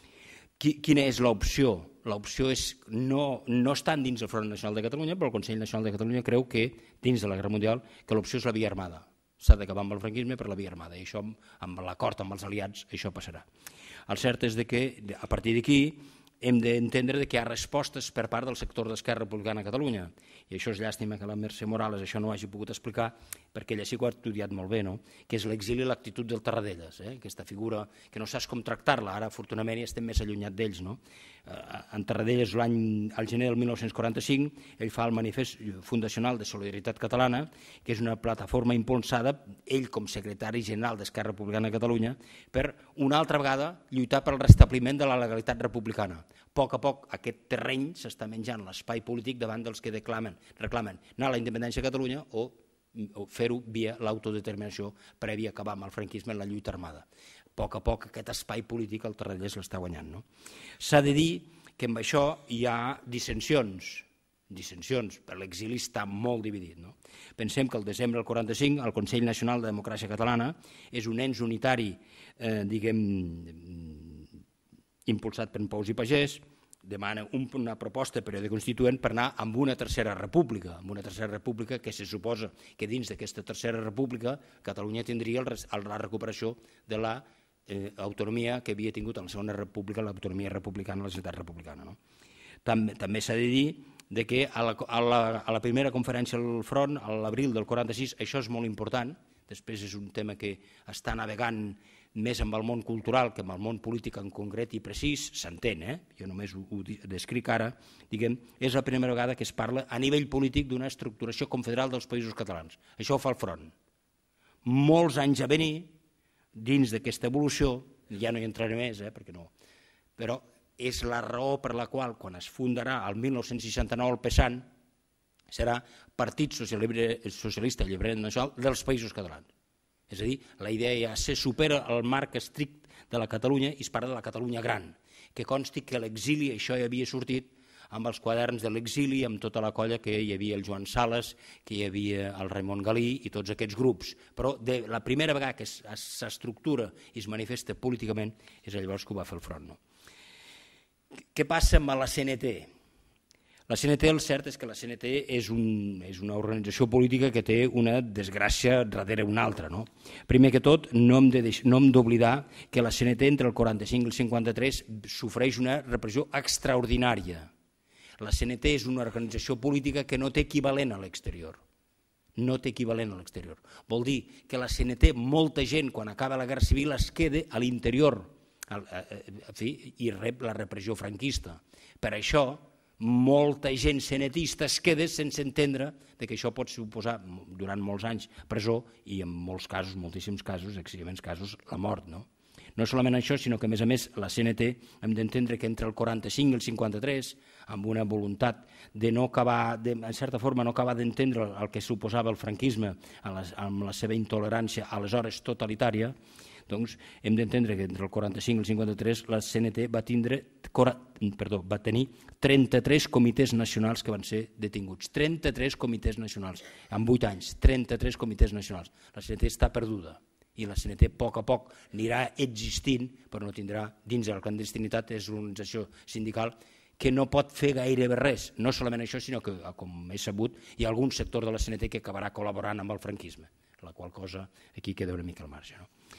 Quina és l'opció? L'opció és no, no estan dins del Front Nacional de Catalunya, però el Consell Nacional de Catalunya creu que, dins de la Guerra Mundial, que l'opció és la via armada. S'ha d'acabar amb el franquisme per la via armada, i això, amb l'acord amb els aliats, això passarà. El cert és que, a partir d'aquí, hem d'entendre que hi ha respostes per part del sector d'Esquerra Republicana a Catalunya, i això és llàstima que la Mercè Morales això no ho hagi pogut explicar, perquè ella sí que ho ha estudiat molt bé, no? Que és l'exili i l'actitud del Tarradellas, eh? Aquesta figura que no saps com tractar-la, ara afortunadament ja estem més allunyat d'ells. No? En Tarradellas, al gener del mil nou-cents quaranta-cinc, ell fa el manifest fundacional de Solidaritat Catalana, que és una plataforma impulsada, ell com secretari general d'Esquerra Republicana a Catalunya, per una altra vegada lluitar pel restabliment de la legalitat republicana. A poc a poc aquest terreny s'està menjant l'espai polític davant dels que reclamen anar a la independència de Catalunya o fer-ho via l'autodeterminació prèvia a acabar amb el franquisme en la lluita armada. A poc a poc aquest espai polític el Tarradellas l'està guanyant. S'ha de dir que amb això hi ha dissensions, dissensions, per l'exili està molt dividit. Pensem que el desembre del quaranta-cinc el Consell Nacional de Democràcia Catalana és un ens unitari, diguem, impulsat per Pous i Pagès, demana una proposta de període constituent per anar amb una tercera república, amb una tercera república que se suposa que dins d'aquesta tercera república Catalunya tindria la recuperació de l'autonomia que havia tingut en la segona república, l'autonomia republicana, la societat republicana. També s'ha de dir que a la primera conferència al front, a l'abril del quaranta-sis, això és molt important, després és un tema que està navegant més amb el món cultural que amb el món polític en concret i precís, s'entén, eh? Jo només ho descric ara, diguem, és la primera vegada que es parla a nivell polític d'una estructuració confederal dels països catalans. Això ho fa el front. Molts anys a venir, dins d'aquesta evolució, ja no hi entraré més, eh, perquè no, però és la raó per la qual, quan es fundarà el mil nou-cents seixanta-nou el PSAN, serà Partit Socialista Lliberal Nacional dels Països Catalans. És a dir, la idea ja se supera el marc estricte de la Catalunya i es parla de la Catalunya gran, que consti que l'exili, això ja havia sortit amb els quaderns de l'exili, amb tota la colla que hi havia el Joan Sales, que hi havia el Raimon Galí i tots aquests grups. Però la primera vegada que s'estructura i es manifesta políticament és llavors que ho va fer el front. Què passa amb la C N T? La C N T, el cert és que la C N T és una organització política que té una desgràcia darrere una altra. Primer que tot, no hem d'oblidar que la C N T entre el quaranta-cinc i el cinquanta-tres sofreix una repressió extraordinària. La C N T és una organització política que no té equivalent a l'exterior. No té equivalent a l'exterior. Vol dir que la C N T, molta gent, quan acaba la Guerra Civil, es queda a l'interior i rep la repressió franquista. Per això, molta gent cenetista es queda sense entendre que això pot suposar durant molts anys presó i en molts casos, moltíssims casos, excessivament casos, la mort. No solament això, sinó que a més a més la C N T hem d'entendre que entre el quaranta-cinc i el cinquanta-tres, amb una voluntat de no acabar, en certa forma no acabar d'entendre el que suposava el franquisme amb la seva intolerància aleshores totalitària, doncs hem d'entendre que entre el quaranta-cinc i el cinquanta-tres la C N T va tenir trenta-tres comitès nacionals que van ser detinguts. trenta-tres comitès nacionals, en vuit anys, trenta-tres comitès nacionals. La C N T està perduda i la C N T a poc a poc anirà existint, però no tindrà, dins de la clandestinitat, és una organització sindical que no pot fer gairebé res. No solament això, sinó que, com he sabut, hi ha algun sector de la C N T que acabarà col·laborant amb el franquisme, la qual cosa aquí queda una mica al marge.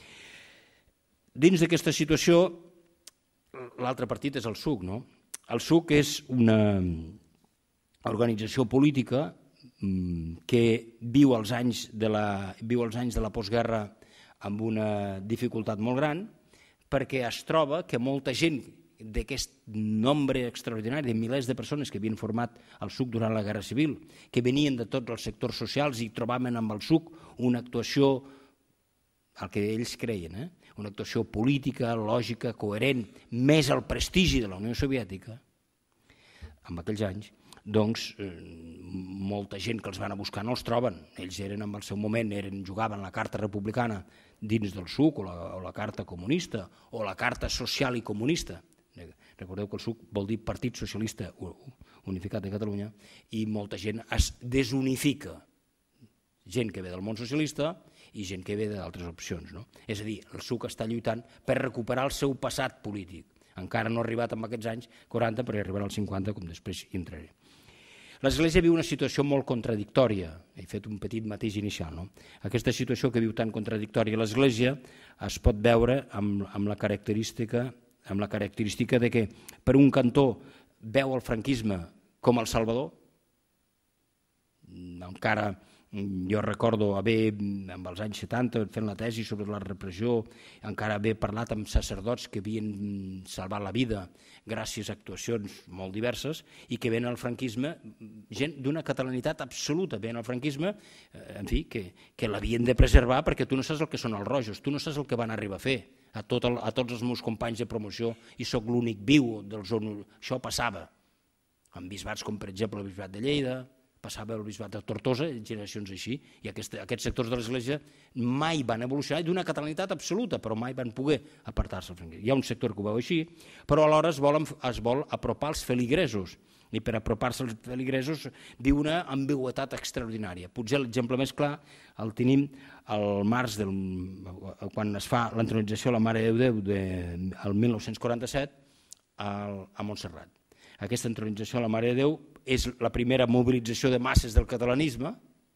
Dins d'aquesta situació, l'altre partit és el S U C. El S U C és una organització política que viu els anys de la, viu els anys de la postguerra amb una dificultat molt gran, perquè es troba que molta gent d'aquest nombre extraordinari de milers de persones que havien format el S U C durant la Guerra Civil, que venien de tots els sectors socials i trobaven amb el S U C una actuació, el que ells creien, eh? una actuació política, lògica, coherent, més el prestigi de la Unió Soviètica, en aquells anys, doncs eh, molta gent que els van a buscar no els troben. Ells eren en el seu moment, eren, jugaven la carta republicana dins del S U C o la, o la carta comunista o la carta social i comunista. Recordeu que el S U C vol dir Partit Socialista Unificat de Catalunya, i molta gent es desunifica, gent que ve del món socialista i gent que ve d'altres opcions. No? És a dir, el S U C està lluitant per recuperar el seu passat polític. Encara no ha arribat en aquests anys quaranta, però arribarà als cinquanta, com després hi entraré. L'Església viu una situació molt contradictòria. He fet un petit matís inicial. No? Aquesta situació que viu tan contradictòria l'Església es pot veure amb, amb la característica amb la característica de que per un cantó veu el franquisme com el salvador. Encara jo recordo haver, amb els anys setanta, fent la tesi sobre la repressió, encara haver parlat amb sacerdots que havien salvat la vida gràcies a actuacions molt diverses i que ven al franquisme, gent d'una catalanitat absoluta, ven al franquisme, en fi, que, que l'havien de preservar perquè tu no saps el que són els rojos, tu no saps el que van arribar a fer. A, tot el, a tots els meus companys de promoció, i sóc l'únic viu del zona. Això passava amb bisbats com per exemple el bisbat de Lleida, passava el bisbat de Tortosa, generacions així, i aquest, aquests sectors de l'Església mai van evolucionar d'una catalanitat absoluta, però mai van poder apartar-se. Hi ha un sector que ho veu així, però alhora es vol, es vol apropar als feligresos, i per apropar-se als feligresos viu una ambigüitat extraordinària. Potser l'exemple més clar el tenim al març, del, quan es fa l'entronització a la Mare de Déu del mil nou-cents quaranta-set a Montserrat. Aquesta entronització a la Mare de Déu és la primera mobilització de masses del catalanisme.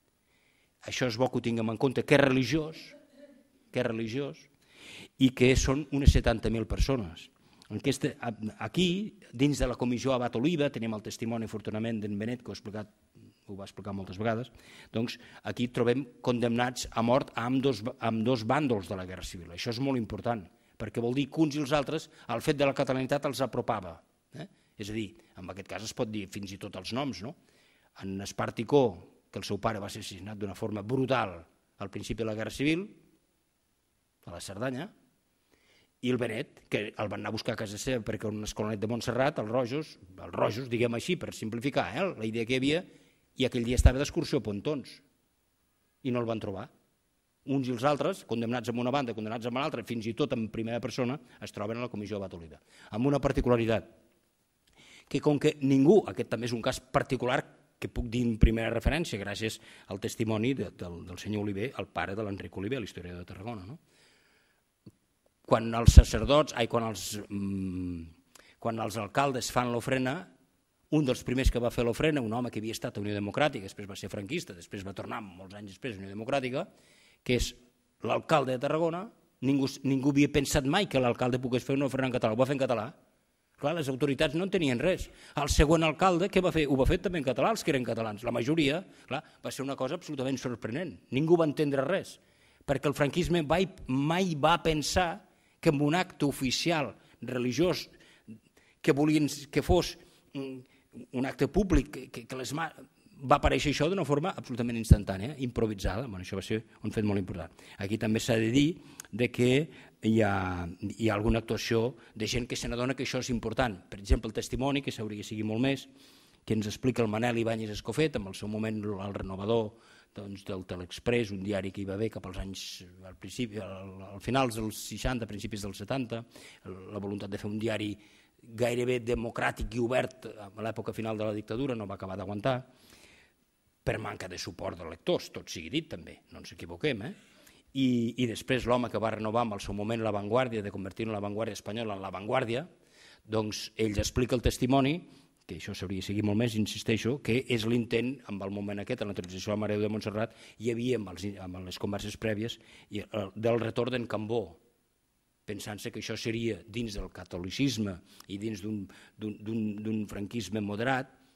Això és bo que ho tinguem en compte, que és religiós, que és religiós, i que són unes setanta mil persones. Aquesta, aquí, dins de la comissió Abat Oliva, tenim el testimoni, afortunadament, d'en Benet, que ho, explicat, ho va explicar moltes vegades, doncs aquí trobem condemnats a mort amb dos, amb dos bàndols de la Guerra Civil. Això és molt important, perquè vol dir que uns i els altres, el fet de la catalanitat els apropava. Eh? És a dir, en aquest cas es pot dir fins i tot els noms, no? En Esparticó, que el seu pare va ser assassinat d'una forma brutal al principi de la Guerra Civil, a la Cerdanya, i el Benet, que el van anar a buscar a casa seva perquè un escolanet de Montserrat, els rojos, els rojos, diguem així, per simplificar, eh, la idea que hi havia, i aquell dia estava d'excursió a Pontons, i no el van trobar. Uns i els altres, condemnats amb una banda, condemnats amb l'altra, fins i tot en primera persona, es troben a la comissió Abat Oliva. Amb una particularitat, que com que ningú, aquest també és un cas particular que puc dir en primera referència, gràcies al testimoni de, del, del senyor Oliver, el pare de l'Enric Oliver, l'historiador de Tarragona, no? Quan els sacerdots, ai, quan els, mmm, quan els alcaldes fan l'ofrena, un dels primers que va fer l'ofrena, un home que havia estat a Unió Democràtica, després va ser franquista, després va tornar molts anys després a Unió Democràtica, que és l'alcalde de Tarragona, ningú, ningú havia pensat mai que l'alcalde pogués fer una ofrena en català, ho va fer en català. Clar, les autoritats no en tenien res. El segon alcalde, què va fer? Ho va fer també en català, els que eren catalans. La majoria, clar, va ser una cosa absolutament sorprenent. Ningú va entendre res, perquè el franquisme mai, mai va pensar que en un acte oficial religiós que volien que fos un acte públic, que, que les mà... va aparèixer això d'una forma absolutament instantània, improvisada. Bueno, això va ser un fet molt important. Aquí també s'ha de dir de que hi ha, hi ha alguna actuació de gent que se n'adona que això és important. Per exemple, el testimoni, que s'hauria de seguir molt més, que ens explica el Manel Ibáñez Escofet, amb el seu moment el renovador doncs, del Telexpress, un diari que hi va haver cap als anys, al, principi, al, al finals dels seixanta, principis dels setanta, la voluntat de fer un diari gairebé democràtic i obert a l'època final de la dictadura no va acabar d'aguantar, per manca de suport de lectors, tot sigui dit també, no ens equivoquem, eh? I, i després l'home que va renovar amb el seu moment La Vanguardia, de convertir la Vanguardia espanyola en La Vanguardia, doncs ell explica el testimoni, que això s'hauria de seguir molt més, insisteixo, que és l'intent, amb el moment aquest, en la transició a la Mare de Déu de Montserrat, hi havia amb, els, amb les converses prèvies i, uh, del retorn d'en Cambó, pensant-se que això seria dins del catolicisme i dins d'un franquisme moderat,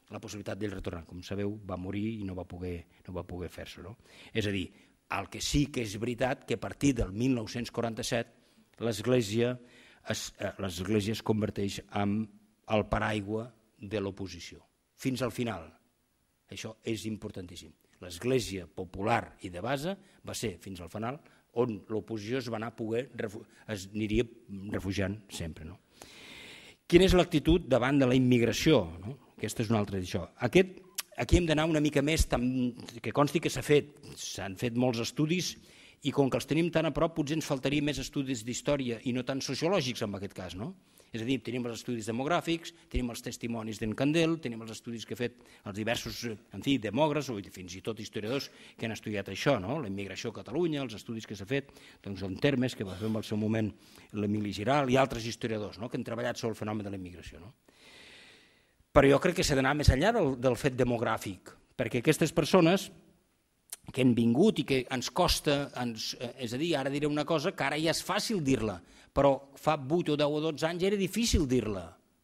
la possibilitat d'ell retornar. Com sabeu, va morir i no va poder, no va poder fer-se. No? És a dir, el que sí que és veritat que a partir del mil nou-cents quaranta-set l'Església es, eh, l'Església es converteix en el paraigua de l'oposició. Fins al final. Això és importantíssim. L'Església popular i de base va ser fins al final on l'oposició es va anar a poder, es aniria refugiant sempre. No? Quina és l'actitud davant de la immigració? No? Aquesta és una altra d'això. Aquest, aquí hem d'anar una mica més, que consti que s'ha fet, s'han fet molts estudis i com que els tenim tan a prop potser ens faltaria més estudis d'història i no tan sociològics en aquest cas, no? És a dir, tenim els estudis demogràfics, tenim els testimonis d'en Candel, tenim els estudis que ha fet els diversos, en fi, demògrafs o fins i tot historiadors que han estudiat això, no? La immigració a Catalunya, els estudis que s'ha fet, doncs en termes que va fer en el seu moment l'Emili Giral i altres historiadors, no? Que han treballat sobre el fenomen de la immigració. No? Però jo crec que s'ha d'anar més enllà del, del fet demogràfic, perquè aquestes persones que han vingut i que ens costa, ens, és a dir, ara diré una cosa que ara ja és fàcil dir-la, però fa vuit o deu o dotze anys era difícil dir-la.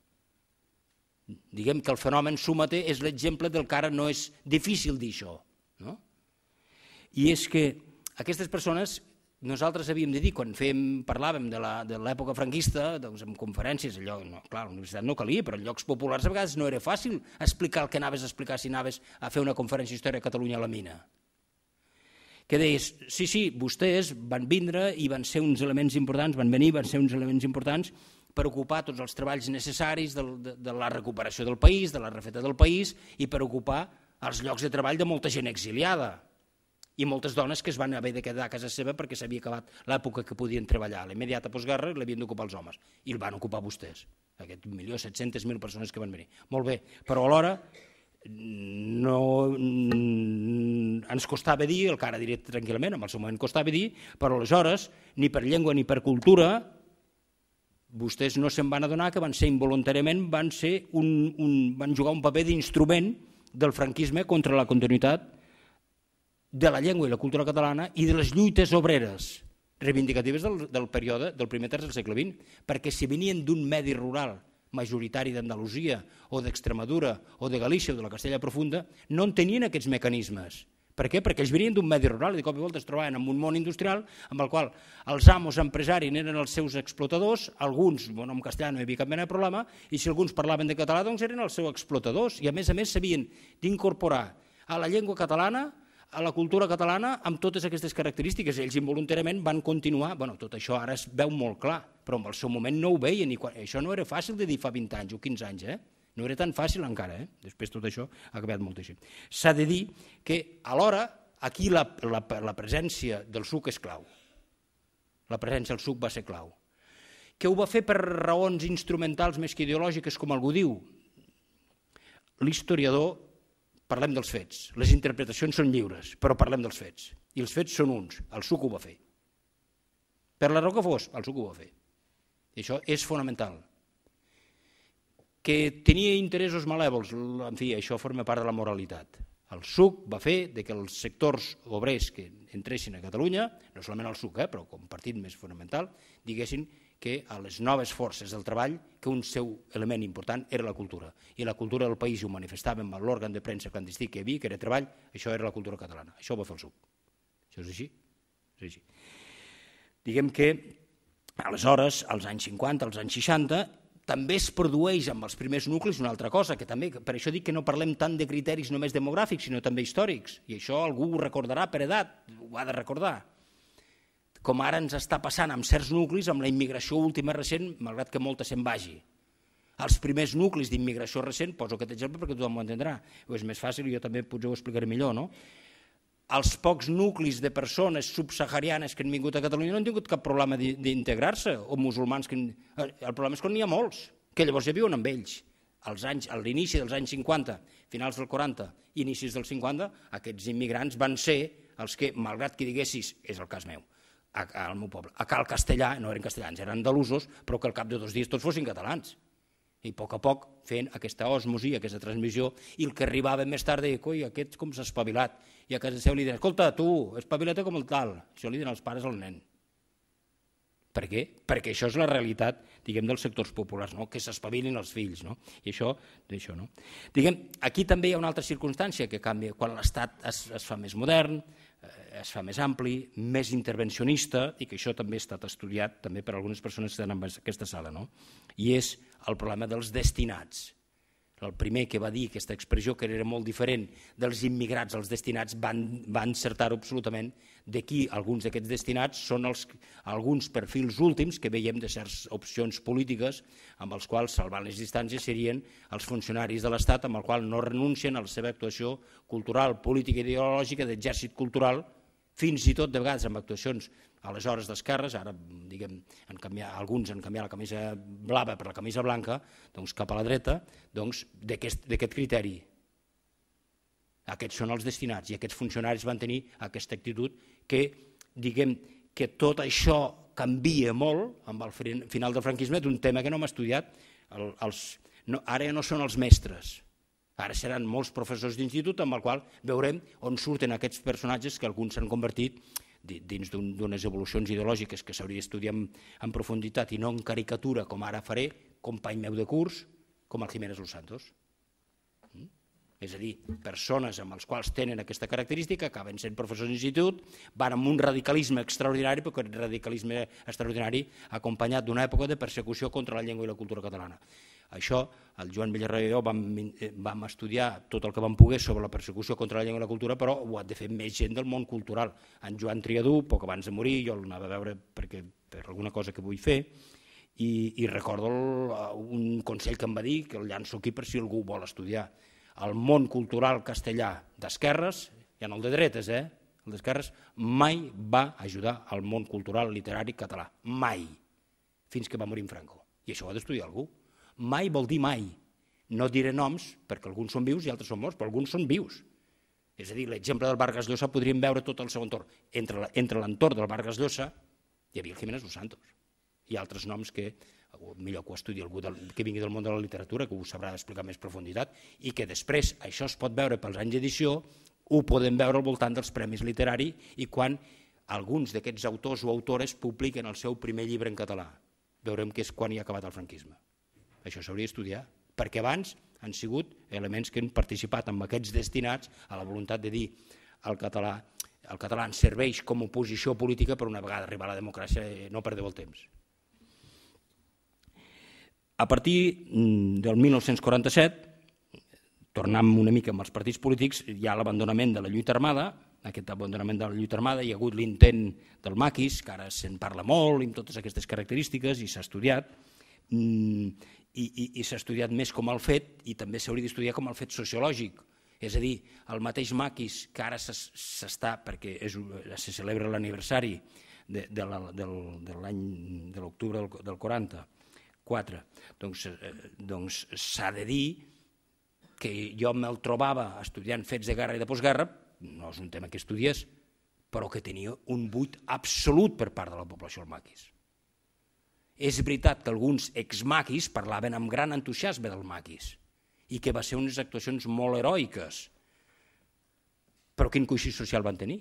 Diguem que el fenomen sumater és l'exemple del que ara no és difícil dir això. No? I és que aquestes persones, nosaltres havíem de dir, quan fèiem, parlàvem de l'època franquista, doncs en conferències, allò, no, clar, a la universitat no calia, però en llocs populars a vegades no era fàcil explicar el que anaves a explicar si anaves a fer una conferència d'història a Catalunya a la mina. Que deies, sí, sí, vostès van vindre i van ser uns elements importants, van venir, van ser uns elements importants per ocupar tots els treballs necessaris de, de, de la recuperació del país, de la refeta del país i per ocupar els llocs de treball de molta gent exiliada i moltes dones que es van haver de quedar a casa seva perquè s'havia acabat l'època que podien treballar. A la immediata postguerra l'havien d'ocupar els homes i el van ocupar vostès, aquest milió set-centes mil persones que van venir. Molt bé, però alhora no ens costava dir, el que ara diré tranquil·lament, en el seu moment costava dir, però aleshores, ni per llengua ni per cultura, vostès no se'n van adonar que van ser involuntàriament, van, ser un, un, van jugar un paper d'instrument del franquisme contra la continuïtat de la llengua i la cultura catalana i de les lluites obreres reivindicatives del, del període del primer terç del segle vint, perquè si venien d'un medi rural majoritari d'Andalusia o d'Extremadura o de Galícia o de la Castella Profunda, no en tenien aquests mecanismes. Per què? Perquè ells venien d'un medi rural i de cop i volta es trobaven en un món industrial amb el qual els amos empresaris eren els seus explotadors, alguns, bueno, en castellà no hi havia cap mena de problema, i si alguns parlaven de català, doncs eren els seus explotadors, i a més a més s'havien d'incorporar a la llengua catalana, a la cultura catalana, amb totes aquestes característiques. Ells involuntàriament van continuar, bueno, tot això ara es veu molt clar, però en el seu moment no ho veien, i quan, això no era fàcil de dir fa vint anys o quinze anys, eh? No era tan fàcil encara, eh? Després tot això ha canviat moltíssim. S'ha de dir que alhora aquí la, la, la presència del suc és clau. La presència del suc va ser clau. Que ho va fer per raons instrumentals més que ideològiques, com algú diu? L'historiador, parlem dels fets, les interpretacions són lliures, però parlem dels fets. I els fets són uns, el suc ho va fer. Per la raó que fos, el suc ho va fer. I això és fonamental. Que tenia interessos malèvols, en fi, això forma part de la moralitat. El suc va fer que els sectors obrers que entressin a Catalunya, no solament el suc, eh, però com partit més fonamental, diguessin que a les noves forces del treball, que un seu element important era la cultura. I la cultura del país ho manifestàvem amb l'òrgan de premsa clandestí que hi havia, que era treball, això era la cultura catalana. Això ho va fer el suc. Això és així. És així. Diguem que, aleshores, als anys cinquanta, als anys seixanta, també es produeix amb els primers nuclis una altra cosa, que també, per això dic que no parlem tant de criteris només demogràfics, sinó també històrics, i això algú ho recordarà per edat, ho ha de recordar. Com ara ens està passant amb certs nuclis, amb la immigració última recent, malgrat que molta se'n vagi. Els primers nuclis d'immigració recent, poso aquest exemple perquè tothom ho entendrà, o és més fàcil i jo també potser ho explicaré millor, no? Els pocs nuclis de persones subsaharianes que han vingut a Catalunya no han tingut cap problema d'integrar-se, o musulmans que... El problema és que n'hi ha molts, que llavors ja viuen amb ells. Als anys, a l'inici dels anys cinquanta, finals del quaranta, inicis dels cinquanta, aquests immigrants van ser els que, malgrat que diguessis, és el cas meu, al meu poble, a Cal Castellà, no eren castellans, eren andalusos, però que al cap de dos dies tots fossin catalans. I a poc a poc fent aquesta osmosi, aquesta transmissió, i el que arribava més tard deia, coi, aquest com s'ha espavilat, i a casa seu li deien, escolta, tu, espavila't com el tal, això li diuen els pares al nen. Per què? Perquè això és la realitat, diguem, dels sectors populars, no? Que s'espavilin els fills, no? I això, d'això, no? Diguem, aquí també hi ha una altra circumstància que canvia quan l'Estat es, es fa més modern, eh, es fa més ampli, més intervencionista, i que això també ha estat estudiat també per algunes persones que estan en aquesta sala, no? I és el problema dels destinats. El primer que va dir aquesta expressió, que era molt diferent dels immigrats, els destinats, van, van encertar-ho absolutament. D'aquí alguns d'aquests destinats són els, alguns perfils últims que veiem de certes opcions polítiques amb els quals, salvant les distàncies, serien els funcionaris de l'Estat amb el qual no renuncien a la seva actuació cultural, política i ideològica d'exèrcit cultural, fins i tot de vegades amb actuacions aleshores d'esquerres, ara diguem, han canviat, alguns han canviat la camisa blava per la camisa blanca, doncs cap a la dreta, doncs d'aquest criteri. Aquests són els destinats i aquests funcionaris van tenir aquesta actitud que, diguem, que tot això canvia molt amb el final del franquisme, d'un tema que no hem estudiat, el, els, no, ara ja no són els mestres, ara seran molts professors d'institut amb el qual veurem on surten aquests personatges que alguns s'han convertit dins d'unes evolucions ideològiques que s'hauria d'estudiar en profunditat i no en caricatura, com ara faré, company meu de curs, com el Jiménez Los Santos. És a dir, persones amb els quals tenen aquesta característica, acaben sent professors d'institut, van amb un radicalisme extraordinari, però aquest radicalisme extraordinari acompanyat d'una època de persecució contra la llengua i la cultura catalana. Això, el Joan Villarroel i jo vam, vam estudiar tot el que vam poder sobre la persecució contra la llengua i la cultura, però ho ha de fer més gent del món cultural. En Joan Triadú, poc abans de morir, jo l'anava a veure perquè, per alguna cosa que vull fer, i, i recordo el, un consell que em va dir, que el llanço aquí per si algú vol estudiar. El món cultural castellà d'esquerres, ja no el de dretes, eh? el d'esquerres, mai va ajudar al món cultural literari català. Mai. Fins que va morir en Franco. I això ho ha d'estudiar algú. Mai vol dir mai. No diré noms, perquè alguns són vius i altres són morts, però alguns són vius. És a dir, l'exemple del Vargas Llosa podríem veure tot el seu entorn. Entre l'entorn del Vargas Llosa hi havia el Jiménez Los Santos i altres noms que millor que ho estudi algú que vingui del món de la literatura, que ho sabrà explicar més profunditat, i que després això es pot veure pels anys d'edició, ho podem veure al voltant dels premis literaris i quan alguns d'aquests autors o autores publiquen el seu primer llibre en català. Veurem que és quan hi ha acabat el franquisme. Això s'hauria d'estudiar, perquè abans han sigut elements que han participat amb aquests destinats a la voluntat de dir el català, el català ens serveix com a oposició política, però una vegada arribar a la democràcia no perdeu el temps. A partir del mil nou-cents quaranta-set, tornant una mica amb els partits polítics, hi ha l'abandonament de la lluita armada, aquest abandonament de la lluita armada, hi ha hagut l'intent del maquis, que ara se'n parla molt, amb totes aquestes característiques, i s'ha estudiat, i, i, i s'ha estudiat més com el fet, i també s'hauria d'estudiar com el fet sociològic. És a dir, el mateix maquis, que ara s'està, perquè és, se celebra l'aniversari de, de l'any de l'octubre del, del quaranta, quatre, doncs, eh, doncs s'ha de dir que jo me'l trobava estudiant fets de guerra i de postguerra, no és un tema que estudiés, però que tenia un buit absolut per part de la població del maquis. És veritat que alguns exmaquis parlaven amb gran entusiasme del maquis i que va ser unes actuacions molt heroiques, però quin coixí social van tenir?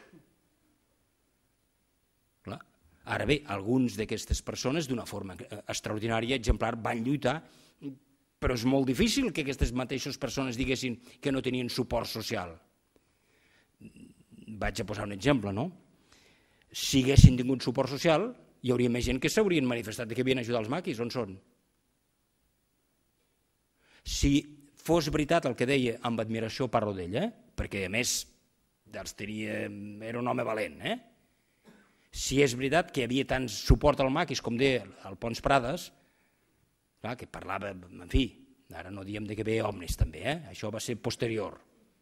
Clar. Ara bé, alguns d'aquestes persones, d'una forma extraordinària, exemplar, van lluitar, però és molt difícil que aquestes mateixes persones diguessin que no tenien suport social. Vaig a posar un exemple, no? Si haguessin tingut suport social, hi hauria més gent que s'haurien manifestat que havien ajudat els maquis. On són? Si fos veritat el que deia, amb admiració parlo d'ell, eh? perquè a més tenia, era un home valent, eh? Si és veritat que hi havia tant suport al maquis com deia el Pons Prades, clar, que parlava, en fi, ara no diem que ve omnis també, eh? Això va ser posterior.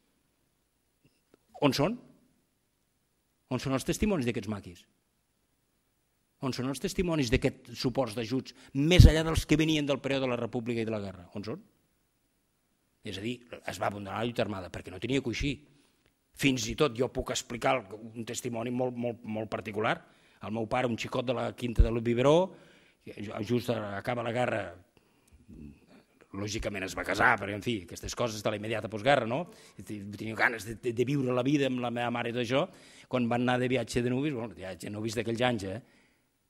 On són? On són els testimonis d'aquests maquis? On són els testimonis d'aquests suports d'ajuts més enllà dels que venien del període de la República i de la Guerra? On són? És a dir, es va abandonar la lluita armada perquè no tenia coixí. Fins i tot jo puc explicar un testimoni molt, molt, molt particular. El meu pare, un xicot de la Quinta de l'Ubiberó, just acaba la guerra, lògicament es va casar, perquè en fi, aquestes coses de la immediata postguerra, no? Tenia ganes de, de, de viure la vida amb la meva mare i d'això, quan van anar de viatge de nuvis, bueno, viatge de nuvis d'aquells anys, eh?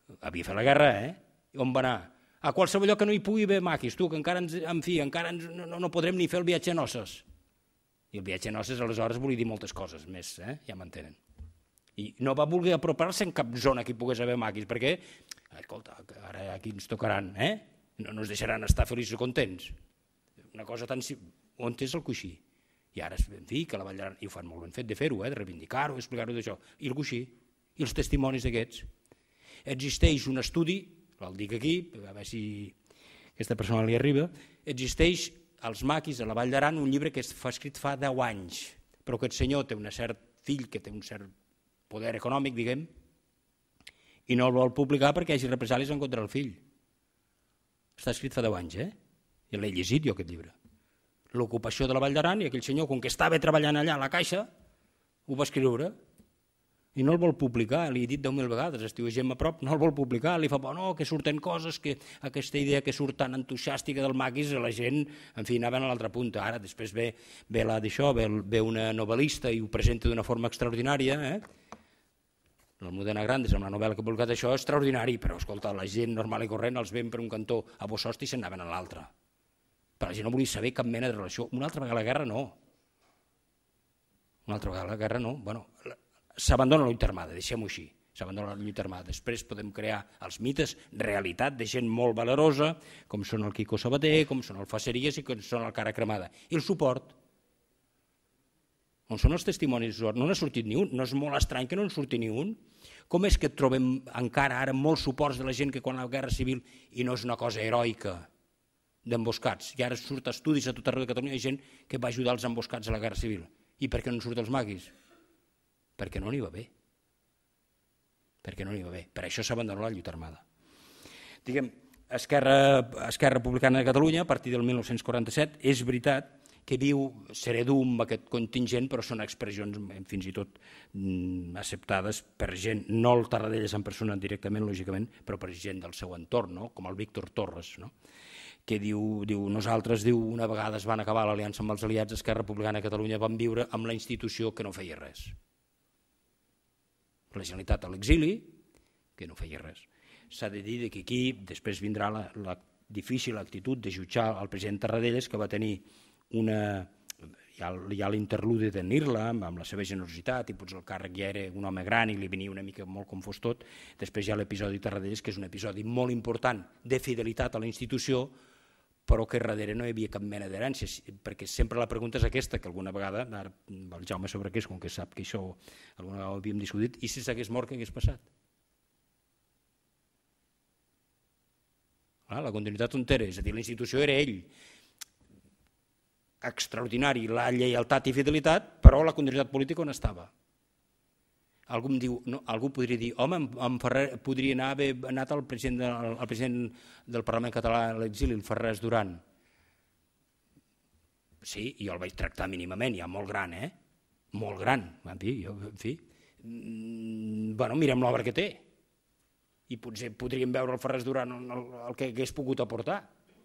Havia fet la guerra, eh? On va anar? A qualsevol lloc que no hi pugui haver maquis, tu, que encara ens, en fi, encara ens, no, no podrem ni fer el viatge a noces. I el viatge a noces aleshores volia dir moltes coses més, eh? Ja m'entenen. I no va voler apropar-se en cap zona que hi pogués haver maquis, perquè, escolta, ara aquí ens tocaran, eh? No, no ens deixaran estar feliços i contents. Una cosa tan... On és el coixí? I ara, en fi, que la Vall d'Aran, i ho fan molt ben fet de fer-ho, eh? De reivindicar-ho, explicar-ho d'això. I el coixí? I els testimonis d'aquests? Existeix un estudi, el dic aquí, a veure si aquesta persona li arriba, existeix als maquis de la Vall d'Aran un llibre que fa escrit fa deu anys, però aquest senyor té un cert fill que té un cert poder econòmic, diguem, i no el vol publicar perquè hi hagi represàlies en contra del fill. Està escrit fa deu anys, eh? I l'he llegit jo, aquest llibre. L'ocupació de la Vall d'Aran, i aquell senyor, com que estava treballant allà a la Caixa, ho va escriure, i no el vol publicar, li he dit deu mil vegades, estiuegem a prop, no el vol publicar, li fa por, no, que surten coses, que aquesta idea que surt tan entusiàstica del maquis, la gent, en fi, anaven a l'altra punta. Ara, després ve, ve la d'això, ve, ve una novel·lista i ho presenta d'una forma extraordinària, eh? L'Almudena Grandes, amb la novel·la que ha publicat això, és extraordinari, però, escolta, la gent normal i corrent els ven per un cantó a Bossòst i se'n anaven a l'altre. Però la gent no volia saber cap mena de relació. Una altra vegada la guerra, no. Una altra vegada la guerra, no. Bueno, s'abandona la lluita armada, deixem-ho així. S'abandona la lluita armada. Després podem crear els mites, realitat de gent molt valerosa, com són el Quico Sabater, com són el Faceries i com són el Cara Cremada. I el suport. On són els testimonis? No n'ha sortit ni un. No és molt estrany que no en surti ni un. Com és que trobem encara ara molts suports de la gent que quan la guerra civil, i no és una cosa heroica, d'emboscats, i ara surt estudis a tot arreu de Catalunya, hi ha gent que va ajudar els emboscats a la guerra civil. I per què no en surten els maquis? Perquè no n'hi va bé. Perquè no n'hi va bé. Per això s'abandona la lluita armada. Diguem, Esquerra, Esquerra Republicana de Catalunya, a partir del mil nou-cents quaranta-set, és veritat que viu, seré dur amb aquest contingent, però són expressions fins i tot acceptades per gent, no el Tarradellas en persona directament, lògicament, però per gent del seu entorn, no? Com el Víctor Torres, no? Que diu, diu, nosaltres, diu, una vegada es van acabar l'aliança amb els aliats, Esquerra Republicana de Catalunya van viure amb la institució que no feia res. La Generalitat a l'exili, que no feia res. S'ha de dir que aquí després vindrà la, la difícil actitud de jutjar el president Tarradellas, que va tenir una... Hi ha, hi ha l'interludi de tenir-la, amb la seva generositat, i potser el càrrec ja era un home gran i li venia una mica molt com fos tot. Després hi ha l'episodi Tarradellas, que és un episodi molt important de fidelitat a la institució, però que darrere no hi havia cap mena d'herència, perquè sempre la pregunta és aquesta, que alguna vegada, ara el Jaume Sobrequés, com que sap que això alguna vegada ho havíem discutit, i si s'hagués mort, què hagués passat? Ah, la continuïtat on era, és a dir, la institució era ell, extraordinari, la lleialtat i fidelitat, però la continuïtat política on estava? Algú, em diu, no, algú podria dir, home, en Ferrer podria anar, haver anat el president, del, el president del Parlament Català a l'exili, el Ferrés Duran. Sí, jo el vaig tractar mínimament, ja molt gran, eh? Molt gran, en fi, jo, en fi. Mm, bueno, mirem l'obra que té. I potser podríem veure el Ferrés Duran el, el que hagués pogut aportar.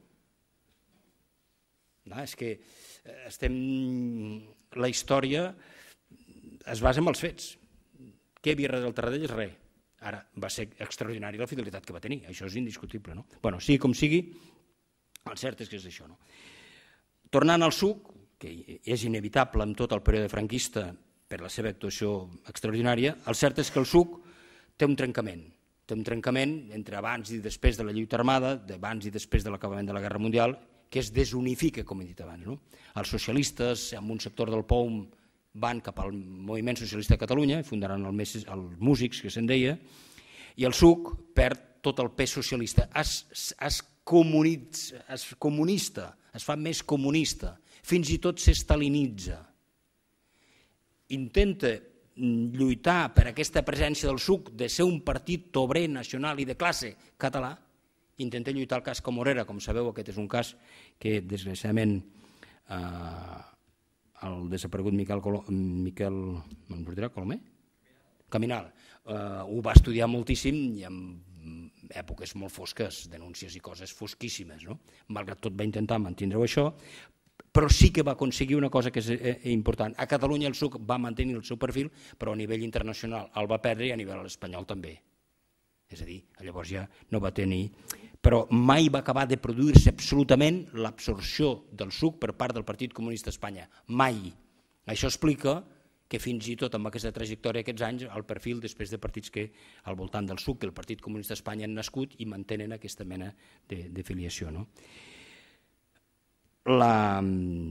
No, és que estem... La història es basa en els fets. Què hi havia res del Tarradellas? Res. Ara va ser extraordinari la fidelitat que va tenir, això és indiscutible, no? Bueno, sigui com sigui, el cert és que és això, no? Tornant al suc, que és inevitable en tot el període franquista per la seva actuació extraordinària, el cert és que el suc té un trencament, té un trencament entre abans i després de la lluita armada, d'abans i després de l'acabament de la Guerra Mundial, que es desunifica, com he dit abans, no? Els socialistes, en un sector del P O U M, van cap al moviment socialista de Catalunya, fundaran el, els músics, que se'n deia, i el suc perd tot el pes socialista, es, es, comunitza, es comunista, es fa més comunista, fins i tot s'estalinitza. Intenta lluitar per aquesta presència del suc, de ser un partit obrer, nacional i de classe català, intenta lluitar el cas Comorera, com sabeu, aquest és un cas que desgraciadament eh, el desaparegut Miquel, Colo, Miquel Colomer? Caminal. Eh, ho va estudiar moltíssim i en èpoques molt fosques, denúncies i coses fosquíssimes, no? Malgrat tot va intentar mantindre-ho això, però sí que va aconseguir una cosa que és important. A Catalunya el suc va mantenir el seu perfil, però a nivell internacional el va perdre i a nivell espanyol també. És a dir, llavors ja no va tenir... Però mai va acabar de produir-se absolutament l'absorció del suc per part del Partit Comunista d'Espanya. Mai. Això explica que fins i tot amb aquesta trajectòria aquests anys, el perfil després de partits que al voltant del suc, el Partit Comunista d'Espanya han nascut i mantenen aquesta mena de, de filiació. No? La,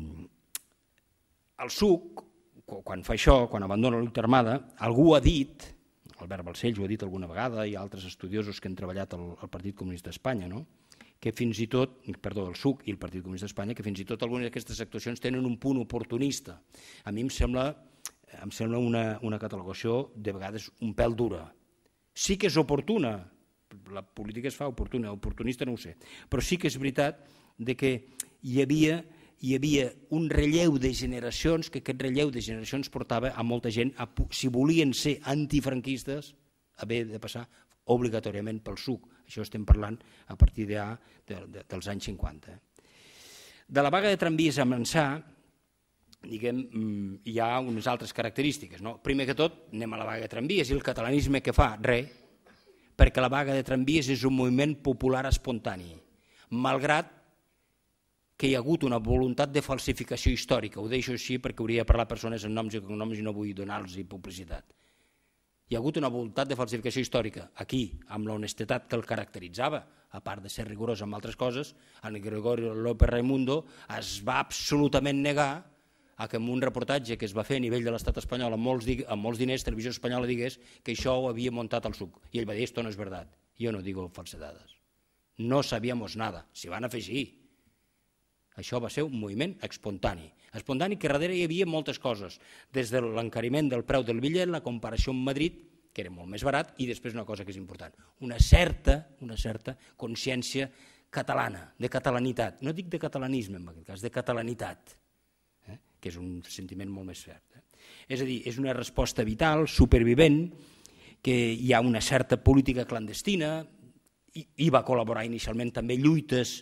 el suc, quan fa això, quan abandona la lluita armada, algú ha dit, Albert Balcells ho ha dit alguna vegada i altres estudiosos que han treballat al, al Partit Comunista d'Espanya, no? que fins i tot, perdó, el suc i el Partit Comunista d'Espanya, que fins i tot algunes d'aquestes actuacions tenen un punt oportunista. A mi em sembla, em sembla una, una catalogació de vegades un pèl dura. Sí que és oportuna, la política es fa oportuna, oportunista no ho sé, però sí que és veritat de que hi havia... hi havia un relleu de generacions, que aquest relleu de generacions portava a molta gent, a, si volien ser antifranquistes, a haver de passar obligatòriament pel suc. Això estem parlant a partir de, de, de, dels anys cinquanta. De la vaga de tramvies a Mançà, diguem, hi ha unes altres característiques. No? Primer que tot, anem a la vaga de tramvies i el catalanisme que fa? Res, perquè la vaga de tramvies és un moviment popular espontani, malgrat que hi ha hagut una voluntat de falsificació històrica. Ho deixo així perquè hauria de parlar persones en noms i cognoms i no vull donar-los publicitat. Hi ha hagut una voluntat de falsificació històrica. Aquí, amb l'honestedat que el caracteritzava, a part de ser rigorós en altres coses, el Gregorio López Raimundo es va absolutament negar a que en un reportatge que es va fer a nivell de l'estat espanyol amb molts, amb molts diners, Televisió Espanyola digués que això ho havia muntat el suc. I ell va dir, esto no es verdad. Yo no digo falsedades. No sabíamos nada. S'hi van afegir. Això va ser un moviment espontani. Espontani que darrere hi havia moltes coses, des de l'encariment del preu del bitllet, la comparació amb Madrid, que era molt més barat, i després una cosa que és important, una certa, una certa consciència catalana, de catalanitat. No dic de catalanisme en aquest cas, de catalanitat, eh? que és un sentiment molt més cert. Eh? És a dir, és una resposta vital, supervivent, que hi ha una certa política clandestina, i, i va col·laborar inicialment també lluites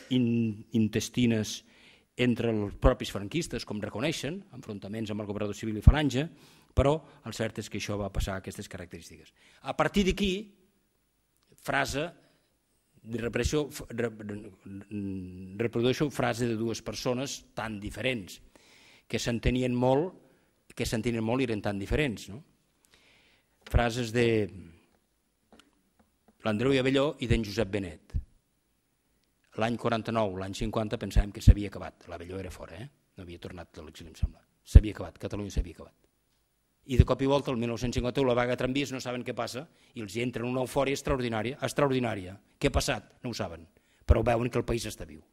intestines entre els propis franquistes, com reconeixen, enfrontaments amb el governador civil i Falange, però el cert és que això va passar aquestes característiques. A partir d'aquí, frase, reprodueixo, reprodueixo frase de dues persones tan diferents, que s'entenien molt, que s'entenien molt i eren tan diferents. No? Frases de l'Andreu Abelló i d'en Josep Benet. L'any quaranta-nou, l'any cinquanta, pensàvem que s'havia acabat. L'Abelló era fora, eh? No havia tornat de l'exili, em sembla. S'havia acabat, Catalunya s'havia acabat. I de cop i volta, el mil nou-cents cinquanta-u, la vaga de tramvies, no saben què passa, i els hi entra una eufòria extraordinària. Extraordinària. Què ha passat? No ho saben, però veuen que el país està viu.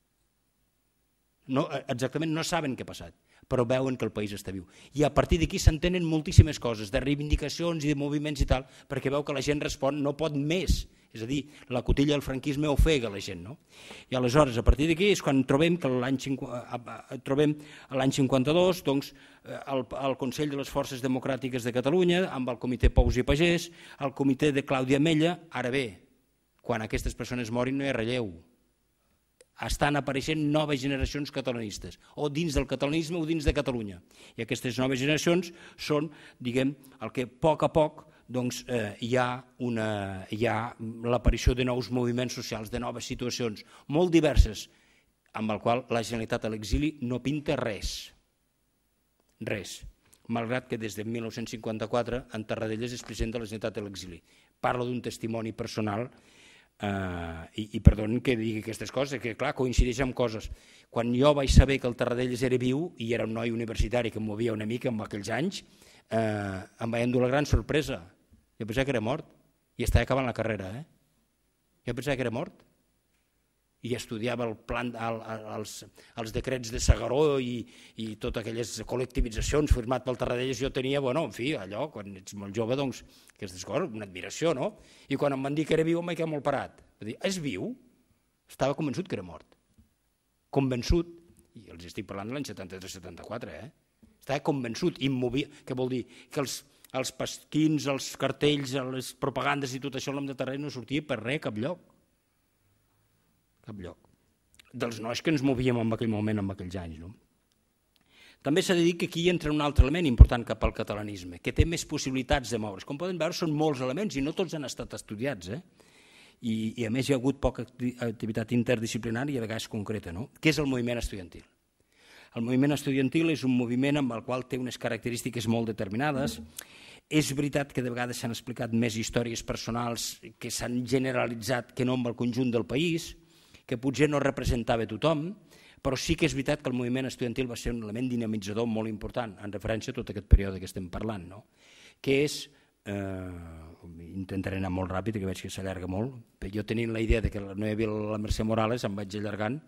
No, exactament no saben què ha passat, però veuen que el país està viu. I a partir d'aquí s'entenen moltíssimes coses, de reivindicacions i de moviments i tal, perquè veu que la gent respon, no pot més. És a dir, la cotilla del franquisme ofega la gent. No? I aleshores, a partir d'aquí, és quan trobem que l'any trobem l'any cinquanta-dos doncs, el, el Consell de les Forces Democràtiques de Catalunya, amb el Comitè Pous i Pagès, el Comitè de Clàudia Mella. Ara bé, quan aquestes persones morin no hi ha relleu. Estan apareixent noves generacions catalanistes, o dins del catalanisme o dins de Catalunya. I aquestes noves generacions són, diguem, el que a poc a poc doncs, eh, hi ha, una, hi ha l'aparició de nous moviments socials, de noves situacions molt diverses, amb el qual la Generalitat a l'exili no pinta res. Res. Malgrat que des de mil nou-cents cinquanta-quatre en Tarradellas és president de la Generalitat a l'exili. Parlo d'un testimoni personal eh, i, i perdonen que digui aquestes coses, que clar, coincideix amb coses. Quan jo vaig saber que el Tarradellas era viu i era un noi universitari que em movia una mica en aquells anys, eh, em vaig endur la gran sorpresa. Jo pensava que era mort i estava acabant la carrera. Eh? Jo pensava que era mort i estudiava el plan, el, els, els decrets de S'Agaró i, i totes aquelles col·lectivitzacions firmat pel Tarradellas. Jo tenia, bueno, en fi, allò, quan ets molt jove, doncs, aquestes coses, una admiració, no? I quan em van dir que era viu em vaig quedar molt parat. Vaig dir, és viu? Estava convençut que era mort. Convençut, i els estic parlant de l'any setanta-tres setanta-quatre, eh? Estava convençut, immobil, que vol dir que els, els pasquins, els cartells, les propagandes i tot això, l'home de Tarragona no sortia per res, cap lloc. Cap lloc. Dels nois que ens movíem en aquell moment, en aquells anys. No? També s'ha de dir que aquí entra un altre element important cap al catalanisme, que té més possibilitats de moure's. Com poden veure, són molts elements i no tots han estat estudiats, eh? I, i a més hi ha hagut poca activitat interdisciplinària i a vegades concreta, no? Què és el moviment estudiantil? El moviment estudiantil és un moviment amb el qual té unes característiques molt determinades. És veritat que de vegades s'han explicat més històries personals que s'han generalitzat que no amb el conjunt del país, que potser no representava tothom, però sí que és veritat que el moviment estudiantil va ser un element dinamitzador molt important, en referència a tot aquest període que estem parlant, no? Que és, eh, intentaré anar molt ràpid, que veig que s'allarga molt, però jo tenint la idea de que no hi havia la Mercè Morales, em vaig allargant.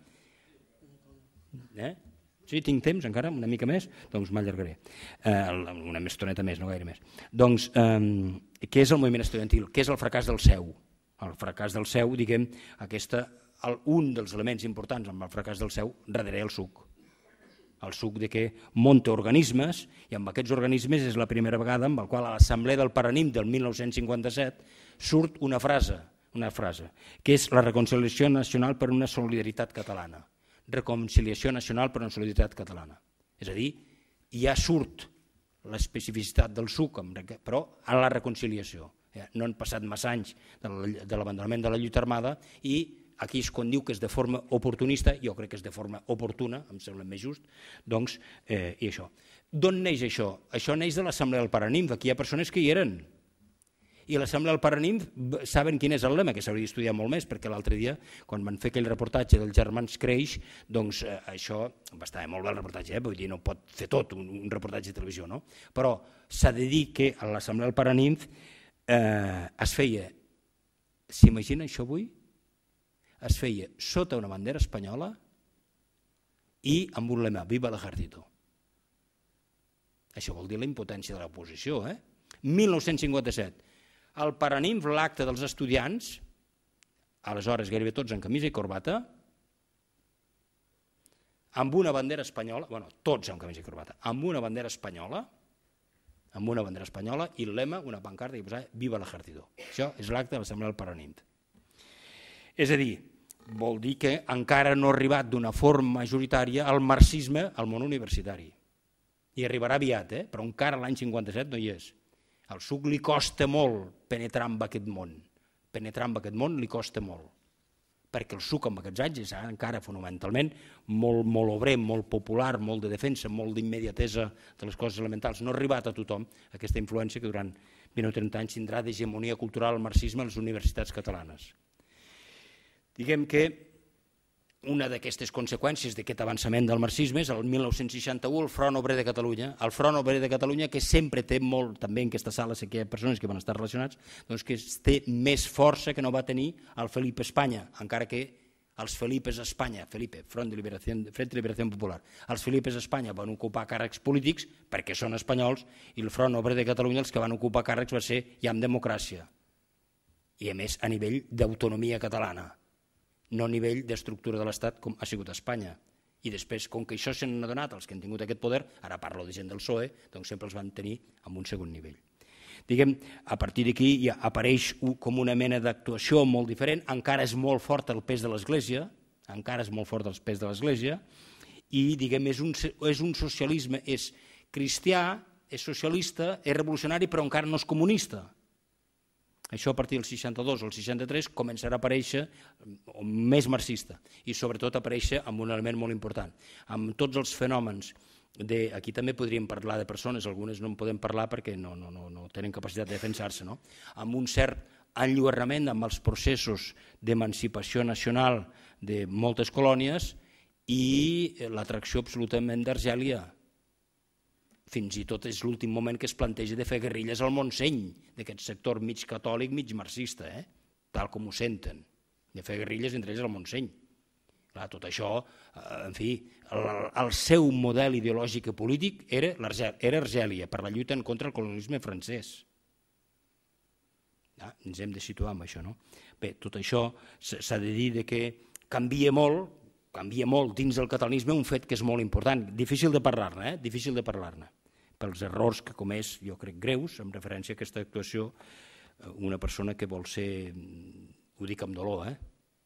Eh? Sí, tinc temps encara, una mica més, doncs m'allargaré. Eh, una més estoneta més, no gaire més. Doncs, eh, què és el moviment estudiantil? Què és el fracàs del C E U? El fracàs del C E U, diguem, aquesta... El, un dels elements importants amb el fracàs del C E U darrere el suc. El suc de que munta organismes i amb aquests organismes és la primera vegada amb el qual a l'Assemblea del Paranim del mil nou-cents cinquanta-set surt una frase, una frase que és la reconciliació nacional per una solidaritat catalana. Reconciliació nacional per una solidaritat catalana. És a dir, ja surt l'especificitat del suc, però a la reconciliació. No han passat massa anys de l'abandonament de la lluita armada i aquí és quan diu que és de forma oportunista, jo crec que és de forma oportuna, em sembla més just, doncs, eh, i això. D'on neix això? Això neix de l'Assemblea del Paranim, aquí hi ha persones que hi eren. I a l'Assemblea del Paranim saben quin és el lema, que s'hauria d'estudiar molt més, perquè l'altre dia, quan van fer aquell reportatge dels germans Creix, doncs eh, això, va estar molt bé el reportatge, eh? Vull dir, no pot fer tot un, un reportatge de televisió, no? Però s'ha de dir que a l'Assemblea del Paranim eh, es feia, s'imagina això avui? Es feia sota una bandera espanyola i amb un lema, viva l'ejército. Això vol dir la impotència de l'oposició, eh? mil nou-cents cinquanta-set. Al Paranim, l'acte dels estudiants, aleshores gairebé tots en camisa i corbata, amb una bandera espanyola, bueno, tots amb camisa i corbata, amb una bandera espanyola, amb una bandera espanyola i el lema, una pancarta que posava viva l'ejército. Això és l'acte de l'Assemblea del Paranim. És a dir, vol dir que encara no ha arribat d'una forma majoritària el marxisme al món universitari. I arribarà aviat, eh? Però encara l'any cinquanta-set no hi és. Al suc li costa molt penetrar en aquest món. Penetrar en aquest món li costa molt. Perquè el suc en aquests anys és encara fonamentalment molt, molt obrer, molt popular, molt de defensa, molt d'immediatesa de les coses elementals. No ha arribat a tothom aquesta influència que durant vint o trenta anys tindrà d'hegemonia cultural el marxisme a les universitats catalanes. Diguem que una d'aquestes conseqüències d'aquest avançament del marxisme és el mil nou-cents seixanta-u el Front Obrer de Catalunya, el Front Obrer de Catalunya que sempre té molt, també en aquesta sala sé que hi ha persones que van estar relacionats, doncs que té més força que no va tenir el Felip Espanya, encara que els Felipes Espanya, Felipe, Front de Liberació, Frente de Liberació Popular, els Felipes Espanya van ocupar càrrecs polítics perquè són espanyols i el Front Obrer de Catalunya els que van ocupar càrrecs va ser ja amb democràcia i a més a nivell d'autonomia catalana, no a nivell d'estructura de l'Estat com ha sigut a Espanya. I després, com que això se n'ha donat els que han tingut aquest poder, ara parlo de gent del P S O E, doncs sempre els van tenir en un segon nivell. Diguem, a partir d'aquí ja apareix com una mena d'actuació molt diferent, encara és molt fort el pes de l'Església, encara és molt fort el pes de l'Església, i diguem, és un, és un socialisme, és cristià, és socialista, és revolucionari, però encara no és comunista. Això a partir del seixanta-dos o el seixanta-tres començarà a aparèixer més marxista i sobretot aparèixer amb un element molt important. Amb tots els fenòmens, de, aquí també podríem parlar de persones, algunes no en podem parlar perquè no, no, no, no tenen capacitat de defensar-se, no? Amb un cert enlluernament amb els processos d'emancipació nacional de moltes colònies i l'atracció absolutament d'Argèlia. Fins i tot és l'últim moment que es planteja de fer guerrilles al Montseny, d'aquest sector mig catòlic, mig marxista, eh? Tal com ho senten, de fer guerrilles entre ells al Montseny. Clar, tot això, en fi, el, el seu model ideològic i polític era, era Argèlia, per la lluita en contra del colonialisme francès. Ja, ens hem de situar amb això, no? Bé, tot això s'ha de dir que canvia molt, canvia molt dins del catalanisme un fet que és molt important, difícil de parlar-ne, eh? difícil de parlar-ne, pels errors que comès, jo crec, greus, en referència a aquesta actuació, una persona que vol ser, ho dic amb dolor, eh?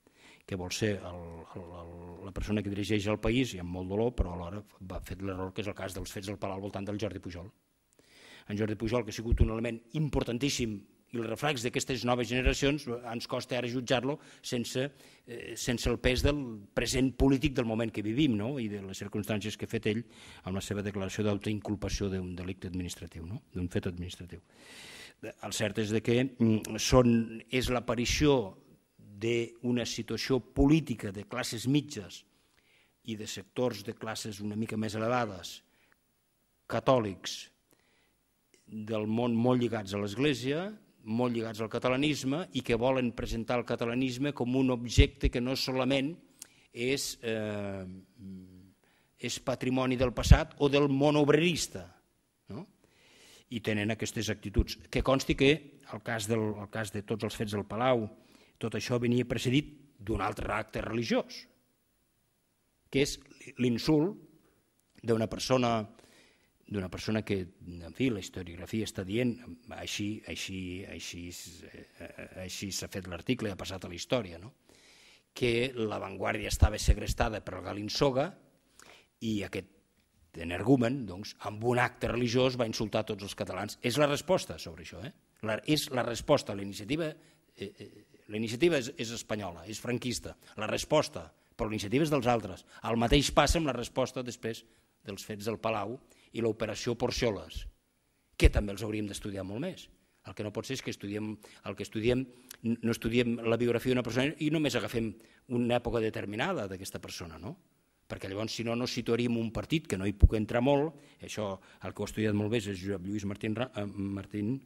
que vol ser el, el, el, la persona que dirigeix el país, i amb molt dolor, però alhora va fet l'error, que és el cas dels fets del Palau al voltant del Jordi Pujol. En Jordi Pujol, que ha sigut un element importantíssim i el reflex d'aquestes noves generacions, ens costa ara jutjar-lo sense, eh, sense el pes del present polític del moment que vivim, no? I de les circumstàncies que ha fet ell amb la seva declaració d'autoinculpació d'un delicte administratiu, no? D'un fet administratiu. El cert és que són, és l'aparició d'una situació política de classes mitges i de sectors de classes una mica més elevades, catòlics, del món molt lligats a l'Església, molt lligats al catalanisme i que volen presentar el catalanisme com un objecte que no solament és, eh, és patrimoni del passat o del món obrerista, no? I tenen aquestes actituds. Que consti que el cas, del, el cas de tots els fets del Palau, tot això venia precedit d'un altre acte religiós, que és l'insult d'una persona d'una persona que, en fi, la historiografia està dient, així així, així, així s'ha fet l'article i ha passat a la història, no? Que la Vanguardia estava segrestada per Galinsoga i aquest energumen, doncs, amb un acte religiós va insultar tots els catalans. És la resposta sobre això, eh? La, és la resposta, la iniciativa, eh, la iniciativa és, és espanyola, és franquista, la resposta, però la iniciativa és dels altres. El mateix passa amb la resposta després dels fets del Palau i l'operació Porcioles, que també els hauríem d'estudiar molt més. El que no pot ser és que estudiem, el que estudiem, no estudiem la biografia d'una persona i només agafem una època determinada d'aquesta persona, no? Perquè llavors, si no, no situaríem un partit, que no hi puc entrar molt, això el que ho ha estudiat molt bé és Josep Lluís Martín, eh, Martín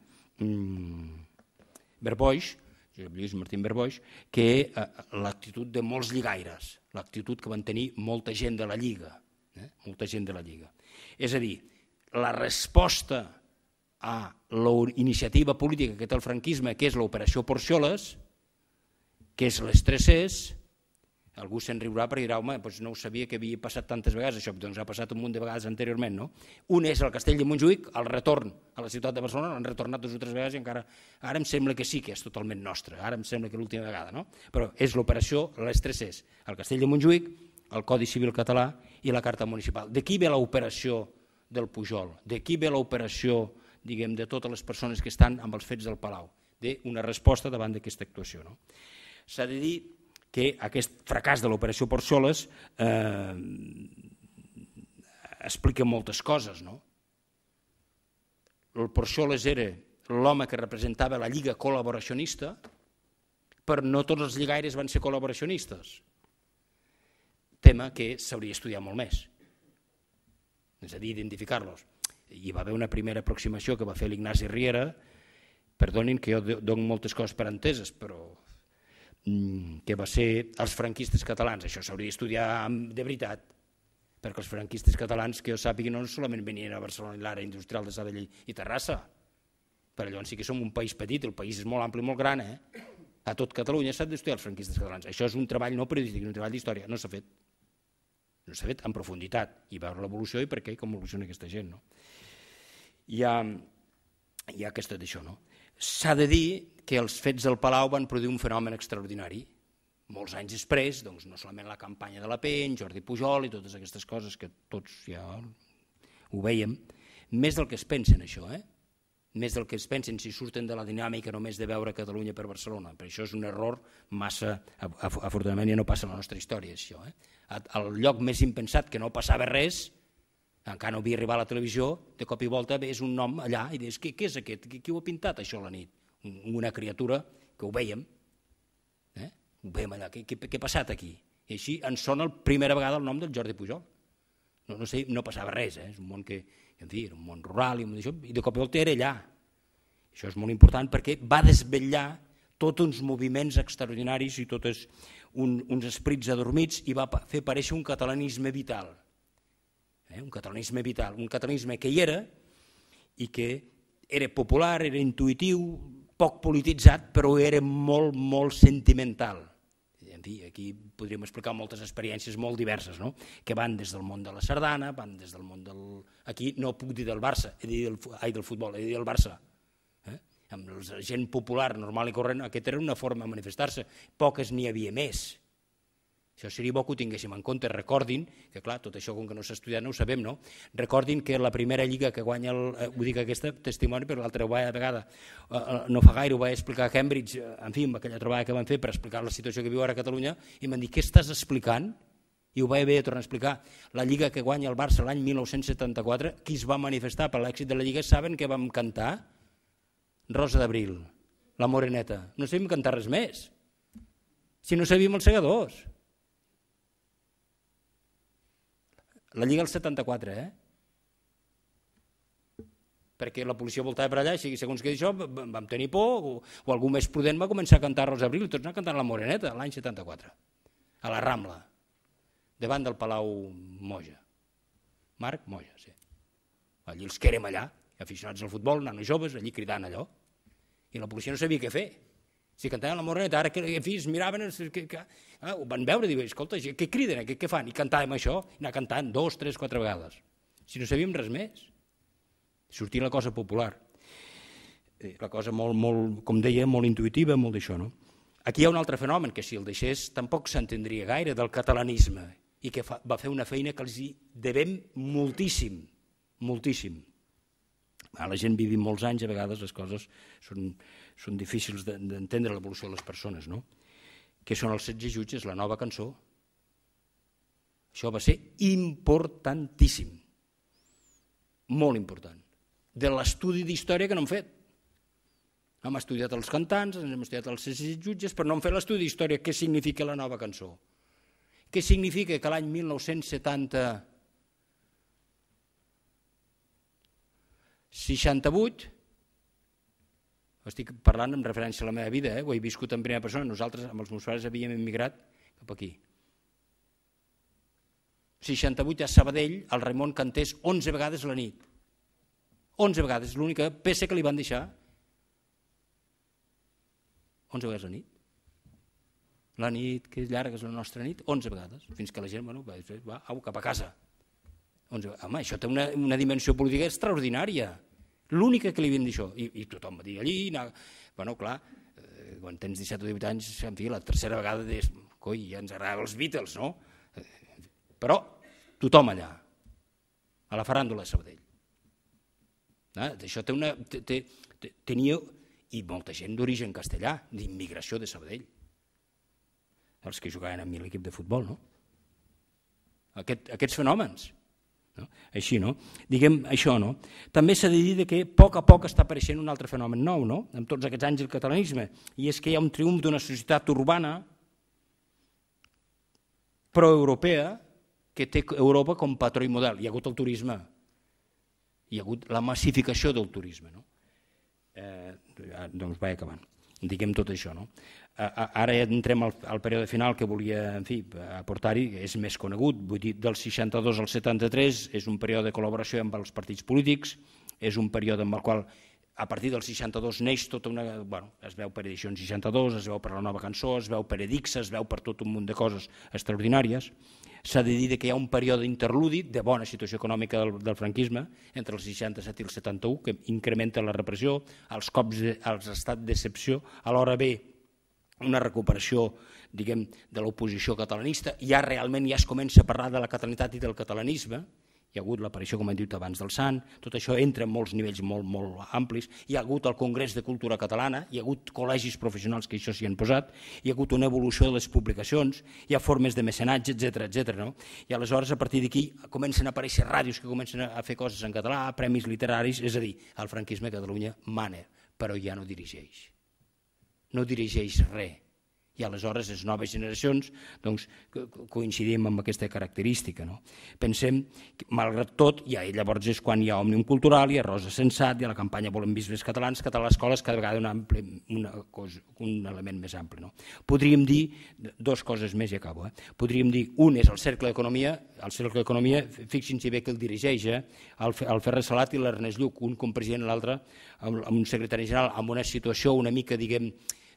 mm, Berboix, Josep Lluís Martín Berboix, que eh, l'actitud de molts lligaires, l'actitud que van tenir molta gent de la Lliga, eh? molta gent de la Lliga. És a dir, la resposta a la iniciativa política que té el franquisme, que és l'operació Porcioles, que és les tres Cs, algú se'n riurà perquè dirà, home, doncs no ho sabia que havia passat tantes vegades això, doncs ha passat un munt de vegades anteriorment, no? Un és el Castell de Montjuïc, el retorn a la ciutat de Barcelona, l'han retornat dues o tres vegades i encara, ara em sembla que sí que és totalment nostre, ara em sembla que l'última vegada, no? Però és l'operació, les tres Cs, el Castell de Montjuïc, el Codi Civil Català i la Carta Municipal. D'aquí ve l'operació del Pujol, d'aquí ve l'operació, diguem, de totes les persones que estan amb els fets del Palau, d'una resposta davant d'aquesta actuació. No? S'ha de dir que aquest fracàs de l'operació Porcioles eh, explica moltes coses. No? El Porcioles era l'home que representava la Lliga col·laboracionista, però no tots els lligaires van ser col·laboracionistes. Tema que s'hauria d'estudiar molt més, és a dir, identificar-los. Hi va haver una primera aproximació que va fer l'Ignasi Riera, perdonin que jo dono moltes coses per enteses, però que va ser els franquistes catalans. Això s'hauria d'estudiar de veritat, perquè els franquistes catalans, que jo sàpiga, no solament venien a Barcelona i l'àrea industrial de Sabadell i Terrassa, però llavors sí que som un país petit, el país és molt ampli i molt gran, eh? A tot Catalunya s'ha d'estudiar els franquistes catalans. Això és un treball no periodístic, un treball d'història, no s'ha fet. No s'ha fet en profunditat, i veure l'evolució i per què i com evoluciona aquesta gent. No? Hi ha, hi ha aquesta d'això. No? S'ha de dir que els fets del Palau van produir un fenomen extraordinari. Molts anys després, doncs, no solament la campanya de la Pen, Jordi Pujol i totes aquestes coses que tots ja ho veiem, més del que es pensen això, eh? més del que es pensen si surten de la dinàmica només de veure Catalunya per Barcelona. Per això és un error massa... Afortunadament ja no passa a la nostra història, això. Eh? Al lloc més impensat, que no passava res, encara no havia arribat a la televisió, de cop i volta és un nom allà i dius, què, què és aquest? Qui, qui ho ha pintat, això, a la nit? Una criatura que ho veiem. Eh? Ho veiem allà. Què, què, què ha passat aquí? I així ens sona la primera vegada el nom del Jordi Pujol. No, no, sé, no passava res, eh? És un món que... En fi, era un món rural i, i de cop i volta era allà. Això és molt important perquè va desvetllar tots uns moviments extraordinaris i tots un, uns esprits adormits i va fer aparèixer un catalanisme vital. Eh? Un catalanisme vital, un catalanisme que hi era i que era popular, era intuïtiu, poc polititzat, però era molt, molt sentimental. En fi, aquí podríem explicar moltes experiències molt diverses, no? Que van des del món de la sardana, van des del món del... Aquí no puc dir del Barça, he de dir del, ai, del futbol, he de dir del Barça. Eh? Amb la gent popular, normal i corrent, aquesta era una forma de manifestar-se. Poques n'hi havia més. Això seria bo que ho tinguéssim en compte. Recordin, que clar, tot això com que no s'ha estudiat no ho sabem, no? Recordin que la primera lliga que guanya, el, ho dic aquesta testimoni, però l'altra vegada, no fa gaire, ho vaig explicar a Cambridge, en fi, amb aquella trobada que van fer per explicar la situació que viu ara a Catalunya, i m'han dit, què estàs explicant? I ho vaig haver de tornar a explicar. La lliga que guanya el Barça l'any mil nou-cents setanta-quatre, qui es va manifestar per l'èxit de la lliga, saben què vam cantar? Rosa d'Abril, la Moreneta. No sabíem cantar res més. Si no sabíem els segadors. La Lliga del setanta-quatre, eh? Perquè la policia voltava per allà i segons que això vam tenir por o, o algú més prudent va començar a cantar Rosa Abril i tots anant cantant la Moreneta l'any setanta-quatre, a la Rambla, davant del Palau Moja. Marc Moja, sí. Allí els que érem allà, aficionats al futbol, nanos joves, allí cridant allò. I la policia no sabia què fer. Si cantaven la Moreneta, ara que en fi, es miraven, que, que, ah, ho van veure, diuen, escolta, què criden, què, què fan? I cantàvem això, i anar cantant dos, tres, quatre vegades. Si no sabíem res més. Sortia la cosa popular. La cosa molt, molt, com deia, molt intuïtiva, molt d'això, no? Aquí hi ha un altre fenomen, que si el deixés tampoc s'entendria gaire, del catalanisme, i que fa, va fer una feina que els hi devem moltíssim, moltíssim. A la gent vivim molts anys, a vegades les coses són, són difícils d'entendre l'evolució de les persones, no? Que són els setze jutges, la nova cançó. Això va ser importantíssim, molt important, de l'estudi d'història que no hem fet. Hem estudiat els cantants, hem estudiat els setze jutges, però no hem fet l'estudi d'història. Què significa la nova cançó? Què significa que l'any mil nou-cents setanta seixanta-vuit, estic parlant en referència a la meva vida, eh? Ho he viscut en primera persona, nosaltres amb els meus pares havíem emigrat cap aquí. seixanta-vuit a Sabadell, el Raimon cantés onze vegades la nit. onze vegades, l'única peça que li van deixar. onze vegades la nit. La nit, que és llarga, és la nostra nit, onze vegades, fins que la gent bueno, va au, cap a casa. Home, això té una, una dimensió política extraordinària. L'única que li havien dit això. I, i tothom va dir allí, anar... bueno, clar, eh, quan tens disset o divuit anys, en fi, la tercera vegada dius, coi, ja ens agraden els Beatles, no? Eh, però tothom allà, a la faràndula de Sabadell. Ah, això té una... Té, té, tenia... I molta gent d'origen castellà, d'immigració de Sabadell. Els que jugaven amb l'equip de futbol, no? Aquest, aquests fenòmens. No? Així, no? Diguem això, no? També s'ha de dir que a poc a poc està apareixent un altre fenomen nou, no? En tots aquests anys del catalanisme, i és que hi ha un triomf d'una societat urbana proeuropea que té Europa com patró i model. Hi ha hagut el turisme, hi ha hagut la massificació del turisme, no? Eh, doncs vaig acabant. Diguem tot això, no? Ara ja entrem al, al període final que volia, en fi, aportar-hi, és més conegut, vull dir, del seixanta-dos al setanta-tres és un període de col·laboració amb els partits polítics, és un període amb el qual a partir del seixanta-dos neix tota una... Bueno, es veu per Edicions seixanta-dos, es veu per la nova cançó, es veu per Edixa, es veu per tot un munt de coses extraordinàries. S'ha de dir que hi ha un període interludi de bona situació econòmica del, del franquisme entre el seixanta-set i el setanta-u, que incrementa la repressió, els cops, de, els estats d'excepció, alhora ve una recuperació, diguem, de l'oposició catalanista, ja realment ja es comença a parlar de la catalanitat i del catalanisme, hi ha hagut l'aparició, com hem dit abans, del Sant, tot això entra en molts nivells molt, molt amplis, hi ha hagut el Congrés de Cultura Catalana, hi ha hagut col·legis professionals que això s'hi han posat, hi ha hagut una evolució de les publicacions, hi ha formes de mecenatge, etcètera, etcètera, no? I aleshores, a partir d'aquí, comencen a aparèixer ràdios que comencen a fer coses en català, premis literaris, és a dir, el franquisme a Catalunya mana, però ja no dirigeix. No dirigeix res. I aleshores les noves generacions doncs, coincidim amb aquesta característica. No? Pensem que, malgrat tot, ja, llavors és quan hi ha Òmnium Cultural, hi ha Rosa Sensat, hi ha la campanya Volem bisbes catalans, català a l'escola és cada vegada un, ampli, una cosa, un element més ampli. No? Podríem dir dues coses més i acabo. Eh? Podríem dir, un és el Cercle d'Economia, el Cercle d'Economia, fixin-s'hi bé que el dirigeix, eh? el, el Ferrer Salat i l'Ernest Lluc, un com president i l'altre amb, amb un secretari general, amb una situació una mica, diguem,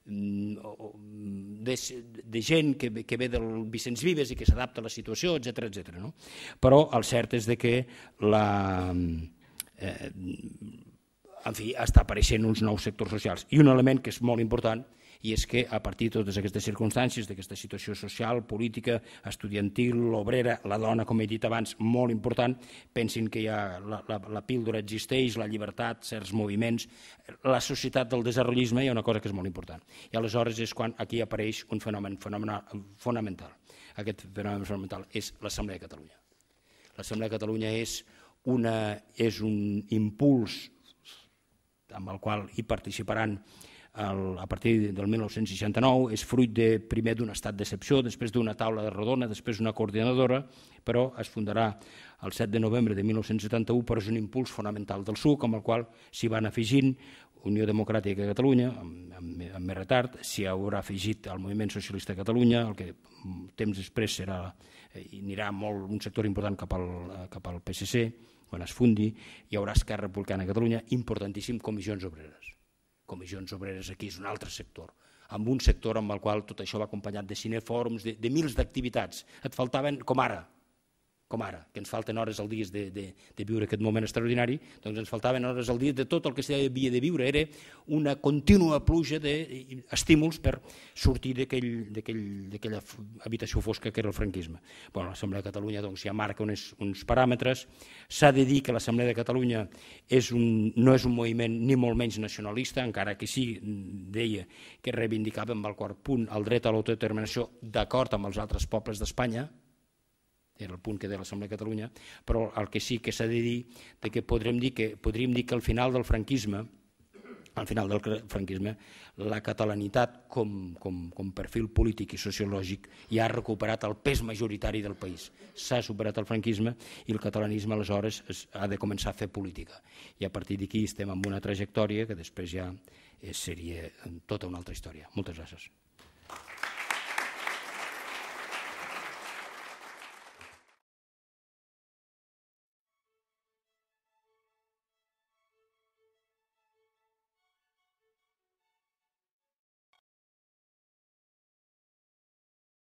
De, de gent que, que ve del Vicenç Vives i que s'adapta a la situació, etcètera, etcètera. No? Però el cert és de que la, eh, en fi, està apareixent uns nous sectors socials. I un element que és molt important, i és que a partir de totes aquestes circumstàncies, d'aquesta situació social, política, estudiantil, obrera, la dona, com he dit abans, molt important, pensin que ja la, la, la píldora existeix, la llibertat, certs moviments, la societat del desenvolupisme, hi ha una cosa que és molt important. I aleshores és quan aquí apareix un fenomen fonamental. Aquest fenomen fonamental és l'Assemblea de Catalunya. L'Assemblea de Catalunya és, una, és un impuls amb el qual hi participaran a partir del mil nou-cents seixanta-nou, és fruit de, primer d'un estat d'excepció, després d'una taula de rodona, després d'una coordinadora, però es fundarà el set de novembre de mil nou-cents setanta-u, però és un impuls fonamental del S U C, amb el qual s'hi van afegint Unió Democràtica de Catalunya, amb, amb, amb més retard, s'hi haurà afegit el Moviment Socialista de Catalunya, el que temps després serà, eh, anirà molt, un sector important cap al, cap al P S C, quan es fundi, hi haurà Esquerra Republicana de Catalunya, importantíssim, comissions obreres. Comissions obreres aquí és un altre sector, amb un sector amb el qual tot això va acompanyat de cinefòrums, de, de mils d'activitats. Et faltaven, com ara, com ara, que ens falten hores al dia de, de, de viure aquest moment extraordinari, doncs ens faltaven hores al dia de tot el que s'havia de viure. Era una contínua pluja d'estímuls per sortir d'aquella habitació fosca que era el franquisme. Bueno, l'Assemblea de Catalunya doncs, ja marca uns, uns paràmetres. S'ha de dir que l'Assemblea de Catalunya és un, no és un moviment ni molt menys nacionalista, encara que sí, deia, que reivindicava amb el quart punt el dret a l'autodeterminació d'acord amb els altres pobles d'Espanya, era el punt que deia l'Assemblea de Catalunya, però el que sí que s'ha de dir que podríem dir que podríem dir que al final del franquisme, al final del franquisme, la catalanitat com, com, com perfil polític i sociològic ja ha recuperat el pes majoritari del país. S'ha superat el franquisme i el catalanisme aleshores es, ha de començar a fer política. I a partir d'aquí estem en una trajectòria que després ja seria tota una altra història. Moltes gràcies.